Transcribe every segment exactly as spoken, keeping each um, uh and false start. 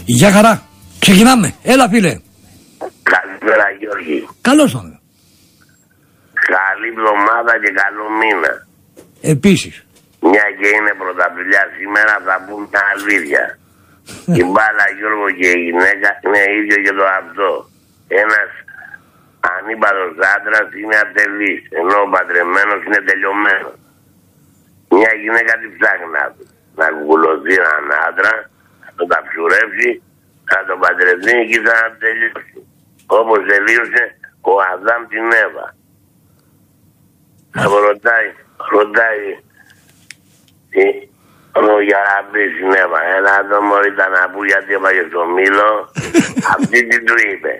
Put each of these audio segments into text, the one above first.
Γεια χαρά. Ξεκινάμε. Έλα φίλε. Καλημέρα Γιώργη. Καλώς τον. Καλή εβδομάδα και καλό μήνα. Επίσης. Μια και είναι πρωταπηλιά σήμερα θα πούμε τα αλήθεια. Η μπάλα Γιώργο και η γυναίκα είναι ίδιο και το αυτό. Ένας ανήπαντος άντρας είναι ατελής, ενώ ο παντρεμένος είναι τελειωμένος. Μια γυναίκα τι ψάχνει να, να κουκουλωθεί έναν άντρα, να τον ταψουρεύσει, θα τον παντρευτεί και θα τελειώσει. Όπως τελείωσε ο Αδάμ την Εύα. Από ρωτάει, ρωτάει ο Γιαραμπής την Εύα, έλα εδώ μωρήτα να πού γιατί έπαγε στο μήλο. Αυτή τι του είπε.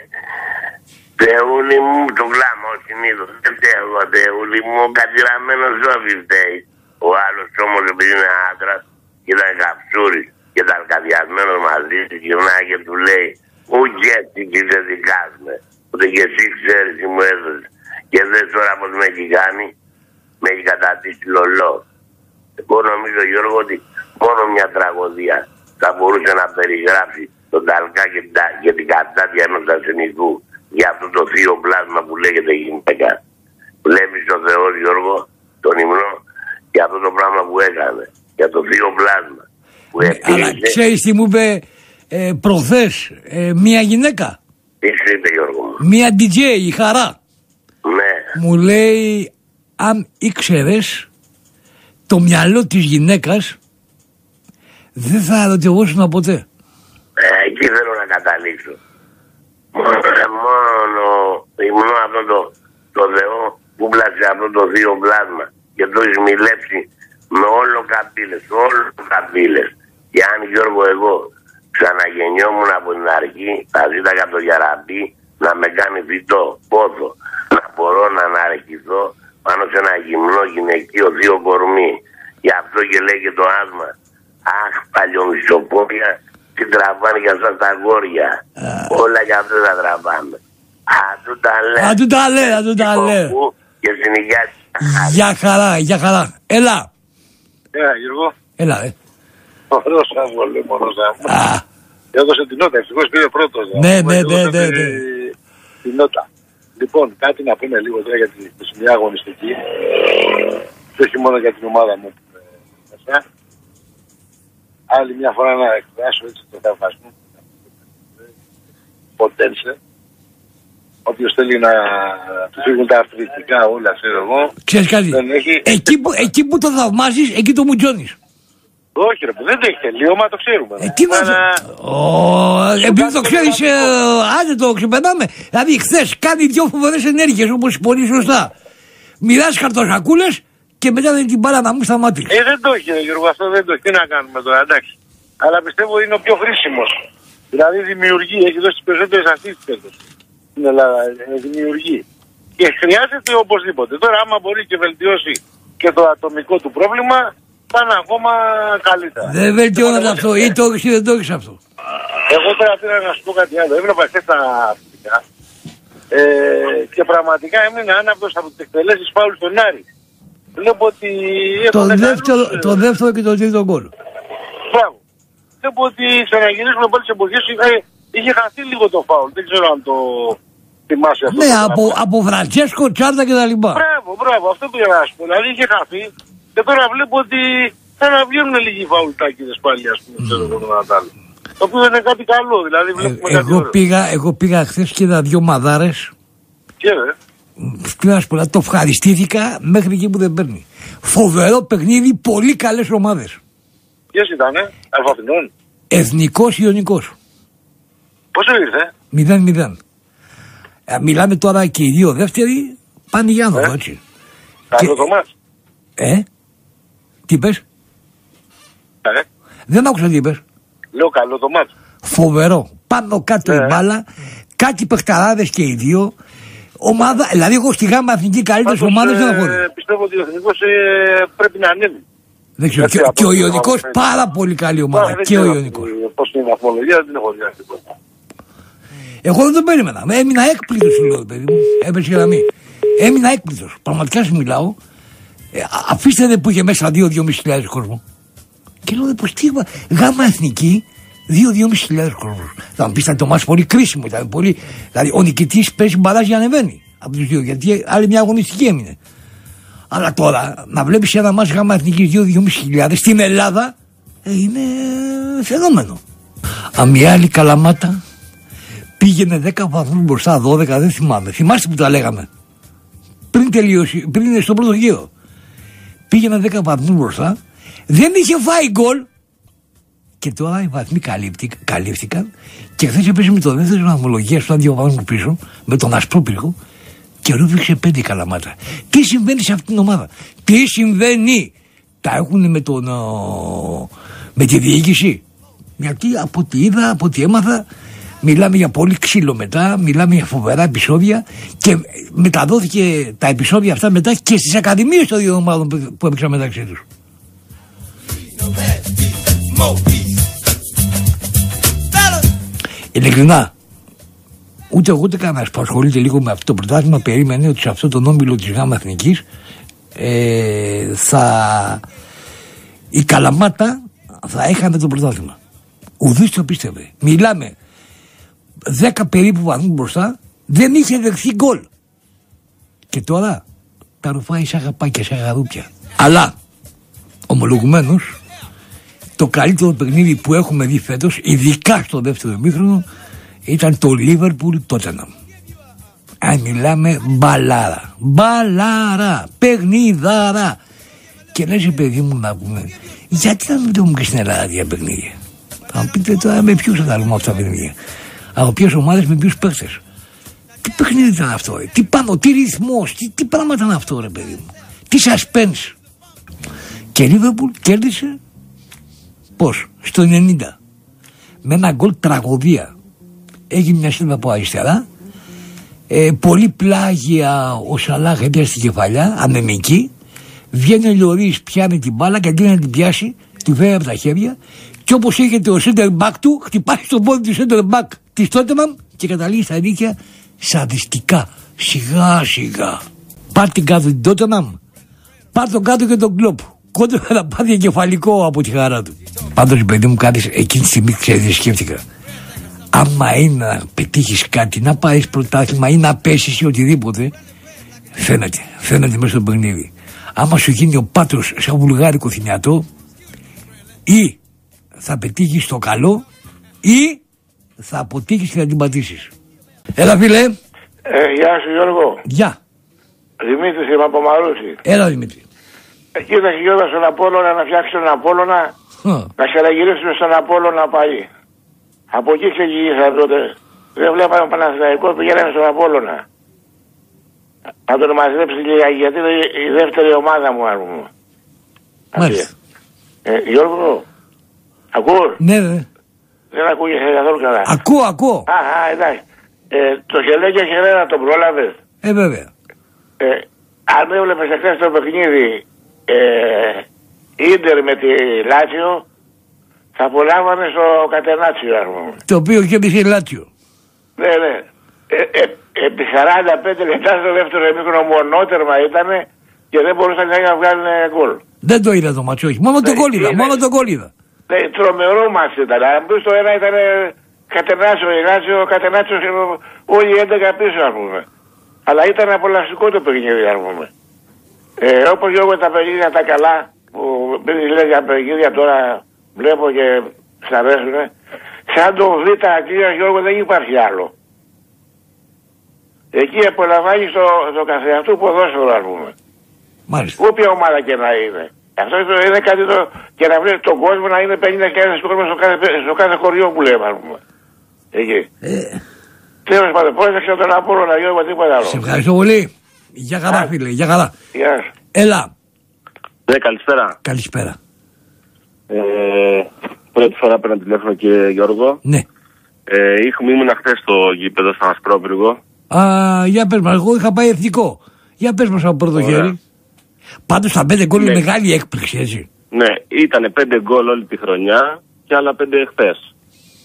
Θεούλη μου, το κλάμα ως συνήθως. Δεν φταίω, Θεούλη μου, ο κατηραμένος ζώβι φταίει. Ο άλλος όμως επειδή είναι άντρας και ήταν καψούρης και ήταν καδιασμένος μαζί του, γυρνάει και του λέει ούτε έτσι και δεν δικάζουμε. Ούτε και εσύ ξέρεις τι μου έδωσε. Και δες τώρα πως με έχει κάνει, με έχει κατατήσει λολό. Εγώ νομίζω Γιώργο ότι μόνο μια τραγωδία θα μπορούσε να περιγράψει τον Ταλκά και, τα, και την κατάτια ενός αρσενικού για αυτό το θείο πλάσμα που λέγεται γυναίκα. Βλέπεις τον Θεό Γιώργο, τον υμνό, για αυτό το πράγμα που έκανε. Για το θείο πλάσμα. Που ε, αλλά ξέρεις τι μου είπε ε, προχθές ε, μια γυναίκα. Τι σου είπε Γιώργο μου? Μια ντι τζέι, η Χαρά. Ναι. Μου λέει αν ήξερες το μυαλό της γυναίκας δεν θα ερωτευόσουν ποτέ. Ε, εκεί θέλω να καταλήξω. Μόνο, μόνο υμνώ αυτό το, το Θεό που πλάσε αυτό το θείο πλάσμα και το έχει μιλέψει με όλο καμπύλες, όλο καμπύλες. Και αν Γιώργο εγώ ξαναγεννιόμουν από την αρχή, θα ζήταγα το Γιαραμπή να με κάνει φυτό, πόθο, να μπορώ να αναρχηθώ πάνω σε ένα γυμνό γυναικείο θείο κορμί. Γι' αυτό και λέει και το άσμα, αχ παλιομισοπόρια, τι τραβάνε για αυτά τα αγόρια. Uh. Όλα για αυτό τα τραβάνε. Αντού τα λέει. Αντού τα λέει, αντού τα λέει. Και στην υγεία. Γεια χαρά, γεια χαρά. Έλα. Έλα Γιώργο. Έλα, ε. Ωραίος άβολε μόνος άβολε. Έδωσε την νότα, ευτυχώς πήρε πρώτος. Ναι, ναι, ναι, ναι, ναι. Την νότα. Λοιπόν, κάτι να πούμε λίγο τώρα για τη σημεία αγωνιστική. Και όχι μόνο για την ομάδα μου. Άλλη μια φορά να εκφράσω έτσι το θαυμασμό. Ποτένσε. Όποιος θέλει να του φύγουν τα αρθρητικά όλα, ξέρω εγώ. Ξέρεις κάτι, έχει... εκεί, που, εκεί που το θαυμάζεις, εκεί το μουτζώνεις. Όχι ρε, δεν το έχει τελείωμα, το ξέρουμε. Ε, τι βάζω. Επειδή το ξέρεις, ε, άντε το ξεπερνάμε. Δηλαδή χθες κάνει δυο φοβερές ενέργειες, όπως πολύ σωστά. Μοιράζει χαρτοσακούλες και μετά δεν την μπάλα να μου στα μάτια. Ε, δεν το έχει Γιώργο, αυτό δεν το έχει. Τι να κάνουμε τώρα, εντάξει. Αλλά πιστεύω είναι ο πιο χρήσιμος. Δηλαδή δημιουργεί, έχει δώσει περισσότερες ασίστες στην Ελλάδα, δημιουργεί. Και χρειάζεται οπωσδήποτε. Τώρα άμα μπορεί και βελτιώσει και το ατομικό του πρόβλημα, θα είναι ακόμα καλύτερα. Δεν βελτιώνεται αυτό, ή το έχεις ή δεν το έχεις αυτό. Εγώ τώρα θέλω να σου πω κάτι άλλο. Έβλεπα χθες τα αθλητικά ε, και πραγματικά έμεινε άναυδος από τις εκτελέσεις φάουλ στον Άρη. Βλέπω ότι το δεύτερο, καλούς, το δεύτερο και το τρίτο γκολ. Μπράβο. Βλέπω ότι ξαναγυρίσουμε πάλι σε εποχές είχε, είχε χαθεί λίγο το φάουλ. Δεν ξέρω αν το θυμάσαι αυτό. Ναι, από, από Φραντσέσκο, Τσάρτα και τα λοιπά. Μπράβο, μπράβο. Αυτό που για να σου πω. Δηλαδή είχε χαθεί και τώρα βλέπω ότι θα να βγαίνουν λίγοι φαουλτάκιδες πάλι, ας πούμε, ξέρω εγώ τον Νατάλ. Το οποίο είναι κάτι καλό, δηλαδή βλέπουμε ε, κάτι εγώ πήγα, εγώ πήγα χθες και είδα δυο μαδάρες. Και ρε. Τι να σου πω, το ευχαριστήθηκα μέχρι εκεί που δεν παίρνει. Φοβερό παιχνίδι, πολύ καλές ομάδες. Ποιες ήτανε, Αλφαθηνών? Εθνικός Ιωνικός. Πόσο ήρθε? μηδέν μηδέν. Ε, μιλάμε τώρα και οι δύο δεύτεροι πάνε για άνοδο, ε? Έτσι. Καλό και... το μάτς. Ε, τι είπες? Ε. Δεν άκουσα τι είπες. Λέω καλό το μάτς. Φοβερό. Πάνω κάτω ε. η μπάλα, κάτι παιχταράδες και οι δύο. Ομάδα, δηλαδή εγώ στη γάμα εθνική καλύτερες ομάδες δεν έχω δει. Πιστεύω ότι ο εθνικός ε, πρέπει να ανέβει. Δεν ξέρω. Και, και ο Ιωνικός πάρα πολύ καλή ομάδα. Άρα, και ο Ιωνικός. Πώς είναι η βαθμολογία δεν έχω δει τίποτα. Εγώ δεν τον περίμενα. Έμεινα έκπληκτος σου λέω, παιδί μου. Έπεσε η γραμμή. Έμεινα έκπληκτος. Πραγματικά σου μιλάω. Ε, αφήστε δε που είχε μέσα δύο-δυόμισι χιλιάδες κόσμο. Και λέω πως τι είπα. Γάμα εθνική Δύο-δυόμισι χιλιάδες κόσμος. Θα μου πεις, ήταν το μάτς πολύ κρίσιμο. Ήταν πολύ... Δηλαδή, ο νικητής παίζει μπαλάζ για ανεβαίνει από τους δύο, γιατί άλλη μια αγωνιστική έμεινε. Αλλά τώρα, να βλέπεις ένα μάτς γάμα εθνικής δύο-δυόμισι χιλιάδες στην Ελλάδα, ε, είναι φαινόμενο. Αμιάλη Καλαμάτα πήγαινε δέκα βαθμούς μπροστά, δώδεκα, δεν θυμάμαι. Θυμάστε που τα λέγαμε. Πριν τελειώσει, πριν στο πρώτο γύρο. Πήγαινε δέκα βαθμούς μπροστά, δεν είχε φάει γκολ. Και τώρα οι βαθμοί καλύφθηκαν και χθες έπαιζε με το δεύτερο βαθμολογία στον δύο βαθμούς πίσω, με τον Ασπρόπυργο και ρούφηξε πέντε Καλαμάτα. Τι συμβαίνει σε αυτήν την ομάδα, τι συμβαίνει, τα έχουν με, τον, με τη διοίκηση. Γιατί από ό,τι είδα, από ό,τι έμαθα, μιλάμε για πολύ ξύλο μετά, μιλάμε για φοβερά επεισόδια και μεταδόθηκε τα επεισόδια αυτά μετά και στις ακαδημίες των δύο ομάδων που έπαιξαν μεταξύ τους. Ειλικρινά, ούτε εγώ ούτε κανένας που ασχολείται λίγο με αυτό το πρωτάθλημα περίμενε ότι σε αυτό τον όμιλο της ΓΑΜΑ Εθνικής ε, θα η Καλαμάτα θα έχανε το πρωτάθλημα. Ουδής το πίστευε. Μιλάμε δέκα περίπου βαθμούς μπροστά, δεν είχε δεχθεί γκολ. Και τώρα τα ρουφάει σαν αγαπάκια, σαν γαρούπια. Αλλά ομολογουμένως το καλύτερο παιχνίδι που έχουμε δει φέτος, ειδικά στο δεύτερο ημίχρονο, ήταν το Liverpool Tottenham. Αν μιλάμε μπαλάρα, μπαλάρα, παιχνιδάρα. Και λες, παιδί μου, να πούμε, γιατί να μην το έχουμε και στην Ελλάδα για παιχνίδια. Θα μου πείτε τώρα με ποιους θα τα λέμε αυτά τα παιχνίδια. Από ποιες ομάδες, με ποιους παίχτες. Τι παιχνίδι ήταν αυτό, ρε. Τι πάνω, τι ρυθμός, τι, τι πράγματα ήταν αυτό, ρε παιδί μου. Τι suspense. Και Liverpool κέρδισε. Πώς, στο ενενήντα με ένα γκολ τραγωδία. Έγινε μια στήμα από αριστερά, ε, πολύ πλάγια ο Σαλάχ έπιασε στην κεφαλιά, ανεμική. Βγαίνει ο Λιωρίς, πιάνει την μπάλα και αντί να την πιάσει, τη φέρει από τα χέρια και όπως έχετε ο center back του, χτυπάει στον πόδι του center back της Tottenham και καταλήγει στα νίκια σαδιστικά, σιγά σιγά. Πάρ' την κάτω την Tottenham, πάρ' τον κάτω και τον Κλοπ. Κόντρα να πάθει εγκεφαλικό από τη χαρά του. Πάντως, παιδί μου, κάτι εκείνη τη στιγμή, ξέρετε, σκέφτηκα. Άμα είναι να πετύχεις κάτι, να πάρεις πρωτάθλημα ή να πέσεις ή οτιδήποτε, φαίνεται, φαίνεται μέσα στο παιχνίδι. Άμα σου γίνει ο πάτρος σαν βουλγάρικο θυμιατό, ή θα πετύχεις το καλό, ή θα αποτύχεις και θα την πατήσεις. Έλα, φίλε. Ε, γεια σου, Γιώργο. Γεια. Δημήτρης είμαι από Μαρούσι. Έλα, Δημήτρη. Κοίταξε, Γιώργο, στον Απόλλωνα να φτιάξει τον Απόλλωνα, oh. να ξαναγυρίσουμε στον Απόλλωνα πάλι. Από εκεί ξεκινήσαμε τότε. Δεν βλέπαμε Παναθηναϊκό, πηγαίναμε στον Απόλλωνα. Να τον μαζέψει λίγα, γιατί είναι η δεύτερη ομάδα μου, ας πούμε. Μάλιστα. Ε, Γιώργο, ακούς? Ναι, ναι. Δεν ακούγεσαι καθόλου καλά. Ακούω, ακούω. Α, α, εντάξει. Ε, το Χελέγια Χερέρα τον πρόλαβες? Ε, βέβαια. Ε, αν έβλεπες εχθές το παιχνίδι ε, Ίντερ με τη Λάτσιο, θα απολάμβανε στο Κατενάτσιο, ας πούμε. Το οποίο κέρδισε η Λάτσιο. Ναι, ναι. Ε, ε, επί σαράντα πέντε λεπτά στο δεύτερο ημίχρονο μονότερμα ήτανε και δεν μπορούσαν να βγάλουν γκολ. Δεν το είδα το μάτσο, όχι. Μόνο ναι, το γκολ είδα. Μόνο το γκολ είδα. Ναι, τρομερό μάτσο ήταν. Αν πεις το ένα ήταν Κατενάτσιο, η Λάτσιο, Κατενάτσιο, όλοι οι έντεκα πίσω, ας πούμε. Αλλά ήταν απολαυστικό το παιχνίδι, ας πούμε. Ε, όπως Γιώργο τα παιχνίδια τα καλά, που λέει για παιχνίδια τώρα βλέπω και σ' αρέσουνε, σαν το Β' Αγγλία, Γιώργο, δεν υπάρχει άλλο. Εκεί απολαμβάνει στο, στο καθεαυτού ποδόσφαιρο, ας πούμε. Μάλιστα. Όποια ομάδα και να είναι. Αυτό είναι κάτι το. Και να βλέπει τον κόσμο να είναι πενήντα χιλιάδες κόσμο στο κάθε, στο κάθε χωριό που λέμε, ας πούμε. Εκεί. Ε. Τέλος πάντων, πρόσεξε τον Απόλλωνα, Γιώργο, τίποτα άλλο. Σε ευχαριστώ πολύ. Για χαρά, Α. φίλε, για χαρά. Γεια σου. Έλα. Ναι, καλησπέρα. Καλησπέρα. Ε, πρώτη φορά πέραν τηλέφωνο, κύριε Γιώργο. Ναι. Ε, είχαμε, ήμουν χτες στο γήπεδο στον Ασπρόπυργο. Α, για πες μας, εγώ είχα πάει εθνικό. Για πες μας από πρώτο χέρι. Πάντως τα πέντε γκολ είναι ναι. μεγάλη έκπληξη, έτσι. Ναι, ήτανε πέντε γκολ όλη τη χρονιά και άλλα πέντε χθες.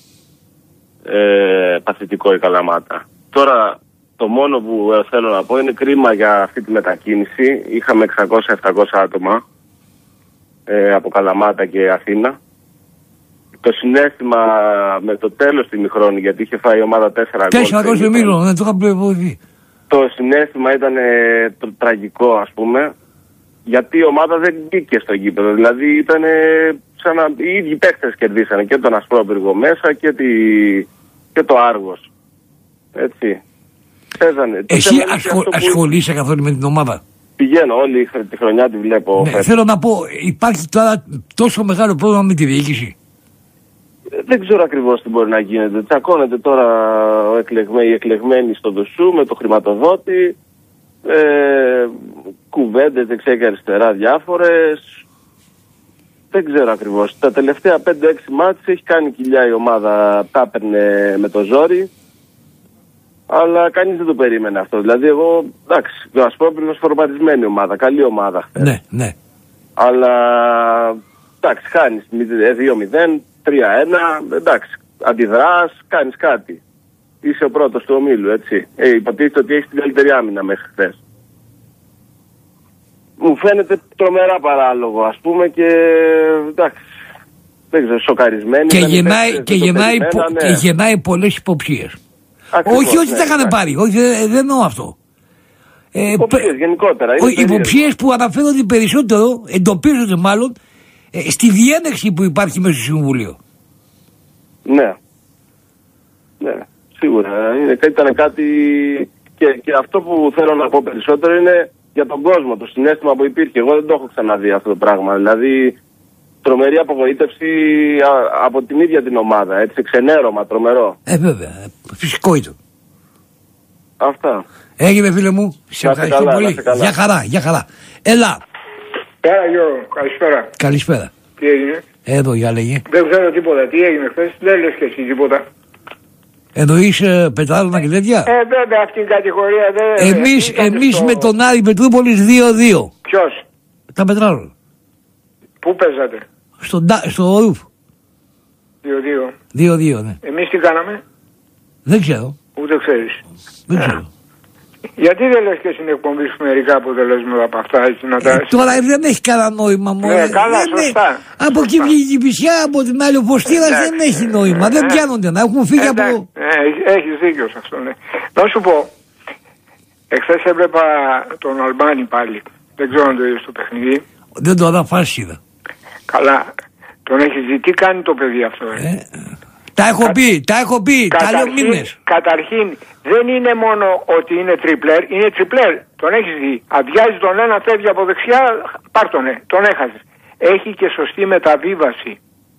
Ε, παθητικό η Καλαμάτα. Τώρα το μόνο που θέλω να πω είναι κρίμα για αυτή τη μετακίνηση. Είχαμε εξακόσια επτακόσια άτομα ε, από Καλαμάτα και Αθήνα το συναίσθημα με το τέλος του ημιχρόνου, γιατί είχε φάει η ομάδα τέσσερα γκολ. Τέσσερα γκολ στο ημίχρονο, δεν το είχα πληροφορηθεί. Το συναίσθημα ήταν ε, το, τραγικό, ας πούμε, γιατί η ομάδα δεν μπήκε στο γήπεδο. Δηλαδή ήταν ε, σαν να οι ίδιοι παίκτες κερδίσανε και τον Ασπρόπυργο μέσα και, τη, και το Άργος. Έτσι. Παίζανε. Εσύ ασχολ, που... ασχολείσαι καθόλου με την ομάδα? Πηγαίνω, όλη τη χρονιά τη βλέπω. Ναι, θέλω να πω, υπάρχει τώρα τόσο μεγάλο πρόβλημα με τη διοίκηση? Δεν ξέρω ακριβώς τι μπορεί να γίνεται. Τσακώνεται τώρα ο εκλεγμέ, οι εκλεγμένοι στο Δουσού με το χρηματοδότη. Ε, κουβέντες δεξιά και αριστερά διάφορες. Δεν ξέρω ακριβώς. Τα τελευταία πέντε έξι μάτς έχει κάνει κοιλιά η ομάδα. Τα έπαιρνε με το ζόρι. Αλλά κανείς δεν το περίμενε αυτό. Δηλαδή εγώ, εντάξει, ο Ασπρόπυργος φορματισμένη ομάδα. Καλή ομάδα. Ναι, ναι. Αλλά, εντάξει, χάνεις δύο μηδέν. τρία ένα, εντάξει, αντιδράς, κάνεις κάτι. Είσαι ο πρώτος του ομίλου, έτσι. Ε, υποτίθεται ότι έχεις την καλύτερη άμυνα μέχρι χθες. Μου φαίνεται τρομερά παράλογο, ας πούμε, και εντάξει, δεν ξέρω, σοκαρισμένοι. Και γεννάει, και γεννάει, πο, ναι. και γεννάει πολλές υποψίες. Ακριβώς, όχι ότι ναι, τα είχαν πάρει, όχι, δεν, δεν εννοώ αυτό. Ε, υποψίες γενικότερα. Οι υποψίες που αναφέρονται περισσότερο, εντοπίζονται μάλλον, Ε, στη διένεξη που υπάρχει μέσα στο Συμβούλιο. Ναι. Ναι, σίγουρα. Είναι, ήταν κάτι. Και, και αυτό που θέλω να πω περισσότερο είναι για τον κόσμο, το συναίσθημα που υπήρχε. Εγώ δεν το έχω ξαναδεί αυτό το πράγμα. Δηλαδή, τρομερή απογοήτευση α, από την ίδια την ομάδα. Έτσι, ξενέρωμα, τρομερό. Ε, βέβαια. Φυσικό ήταν. Αυτά. Έγινε, φίλε μου. Σε ευχαριστώ καλά, πολύ. Για χαρά, για χαρά. Έλα. Έλα Γιώργο, καλησπέρα. Καλησπέρα. Τι έγινε? Εδώ, για λέγε. Δεν ξέρω τίποτα. Τι έγινε χθες, δεν λες και εσύ τίποτα. Εννοείς ε, πετράλωνα και τέτοια. Ε, βέβαια αυτήν την κατηγορία δεν... Εμείς, εμείς στο... με τον Άρη Πετρούπολης δύο δύο. Ποιος? Τα πετράλωνα. Πού παίζατε? Στο, στο Ρουφ. δύο δύο. δύο δύο, ναι. Εμείς τι κάναμε? Δεν ξέρω. Ούτε ξέρεις. Δεν ε. ξέρω. Γιατί δεν λες και στην εκπομπή σου μερικά αποτελέσματα από αυτά, έτσι να τα... Ε, τώρα δεν έχει κανένα νόημα μόνο. Ναι, καλά, δεν σωστά. Έχει. Από εκεί βγήκε η Πισιά, από την άλλη ο Ποστήρας δεν έχει νόημα. Ε, δεν πιάνονται να έχουν φύγει εντάξει, από... Ε, έχεις δίκιο σε αυτό, ναι. Να σου πω, εχθές έβλεπα τον Αλμπάνη πάλι. Δεν ξέρω αν το είδες το παιχνίδι. Δεν το είδα, φάση είδα. Καλά, τον έχεις δει, τι κάνει το παιδί αυτό, ε. ε Τα έχω Κα... πει, τα έχω πει, τα λέω μήνες. Καταρχήν, δεν είναι μόνο ότι είναι τριπλέρ, είναι τριπλέρ. Τον έχεις δει. Αδειάζει τον ένα, φεύγει από δεξιά, πάρ' τον, ε, τον έχασες. Έχει και σωστή μεταβίβαση.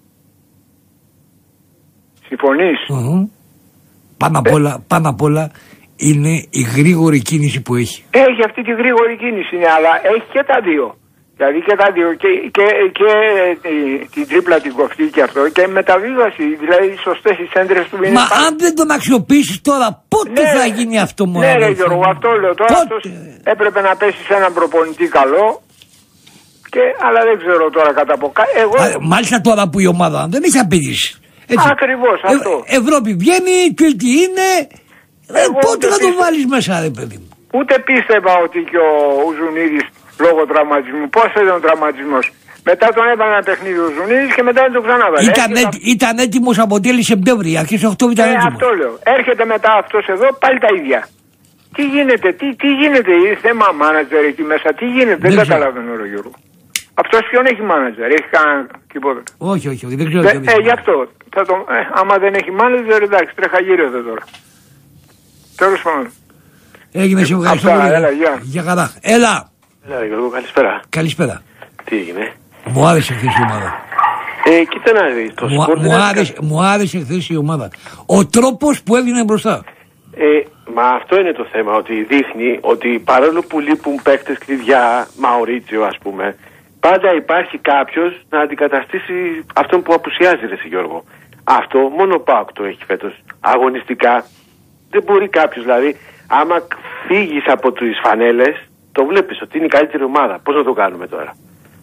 Συμφωνείς? Uh-huh. Πάνω απ' όλα, πάνω απ' όλα είναι η γρήγορη κίνηση που έχει. Έχει αυτή τη γρήγορη κίνηση, ναι, αλλά έχει και τα δύο. Δηλαδή και τα δύο, και, και, και την τρίπλα την κοφτή και αυτό, και μεταβίβαση, δηλαδή σωστές οι σέντρες του είναι. Μα πάνω. Αν δεν τον αξιοποιήσεις τώρα, πότε ναι, θα γίνει αυτό μόνο? Ναι, ρε Γιώργο, αυτό λέω τώρα. Αυτός έπρεπε να πέσει σε έναν προπονητή καλό, και, αλλά δεν ξέρω τώρα κατά από κάτω. Εγώ... Μάλιστα τώρα που η ομάδα δεν έχει απαιτήσει. Ακριβώς αυτό. Ε, Ευρώπη βγαίνει, και τι είναι. Ε, πότε θα το βάλεις μέσα, ρε παιδί μου? Ούτε πίστευα ότι και ο Ουζουνίδης λόγω τραυματισμού. Πώς ήταν ο τραυματισμός? Μετά τον έβαλε ένα παιχνίδι ο Ζουνίδης και μετά δεν τον ξανάβαλε. Ήταν, έτοι, ήταν έτοιμος από τέλη Σεπτέμβρη, αρχές Οκτώβρη ήταν ε, έτοιμος. Αυτό λέω. Έρχεται μετά αυτός εδώ, πάλι τα ίδια. Τι γίνεται, τι, τι γίνεται, είναι θέμα μάνατζερ εκεί μέσα, τι γίνεται, δεν, δεν καταλαβαίνω ρε Γιώργο. Αυτός ποιον έχει μάνατζερ, έχει κανένα τίποτα? Όχι, όχι, όχι, δεν ξέρω. Δε, ε, γι' αυτό, θα το, ε, άμα δεν έχει μάνατζερ, εντάξει, τρέχα γύρω εδώ τώρα. Τέλος πάντων. Έγινε, σε ευχαριστώ πολύ. Για χαρά. Έλα. Έλα Γιώργο, καλησπέρα. Καλησπέρα. Τι έγινε? Μου άρεσε χθες η ομάδα. Ε, κοίτα να δεις. Το μου, μου, άρεσε, μου άρεσε χθες η ομάδα. Ο τρόπος που έβγαινε μπροστά. Ε, μα αυτό είναι το θέμα, ότι δείχνει ότι παρόλο που λείπουν παίκτες κλειδιά, Μαουρίτσιο ας πούμε, πάντα υπάρχει κάποιος να αντικαταστήσει αυτόν που απουσιάζει, ρε Γιώργο. Αυτό μόνο ο ΠΑΟΚ το έχει φέτος. Αγωνιστικά δεν μπορεί κάποιος, δηλαδή, άμα φύγεις από τις φανέλες, το βλέπεις ότι είναι η καλύτερη ομάδα. Πώς να το κάνουμε τώρα?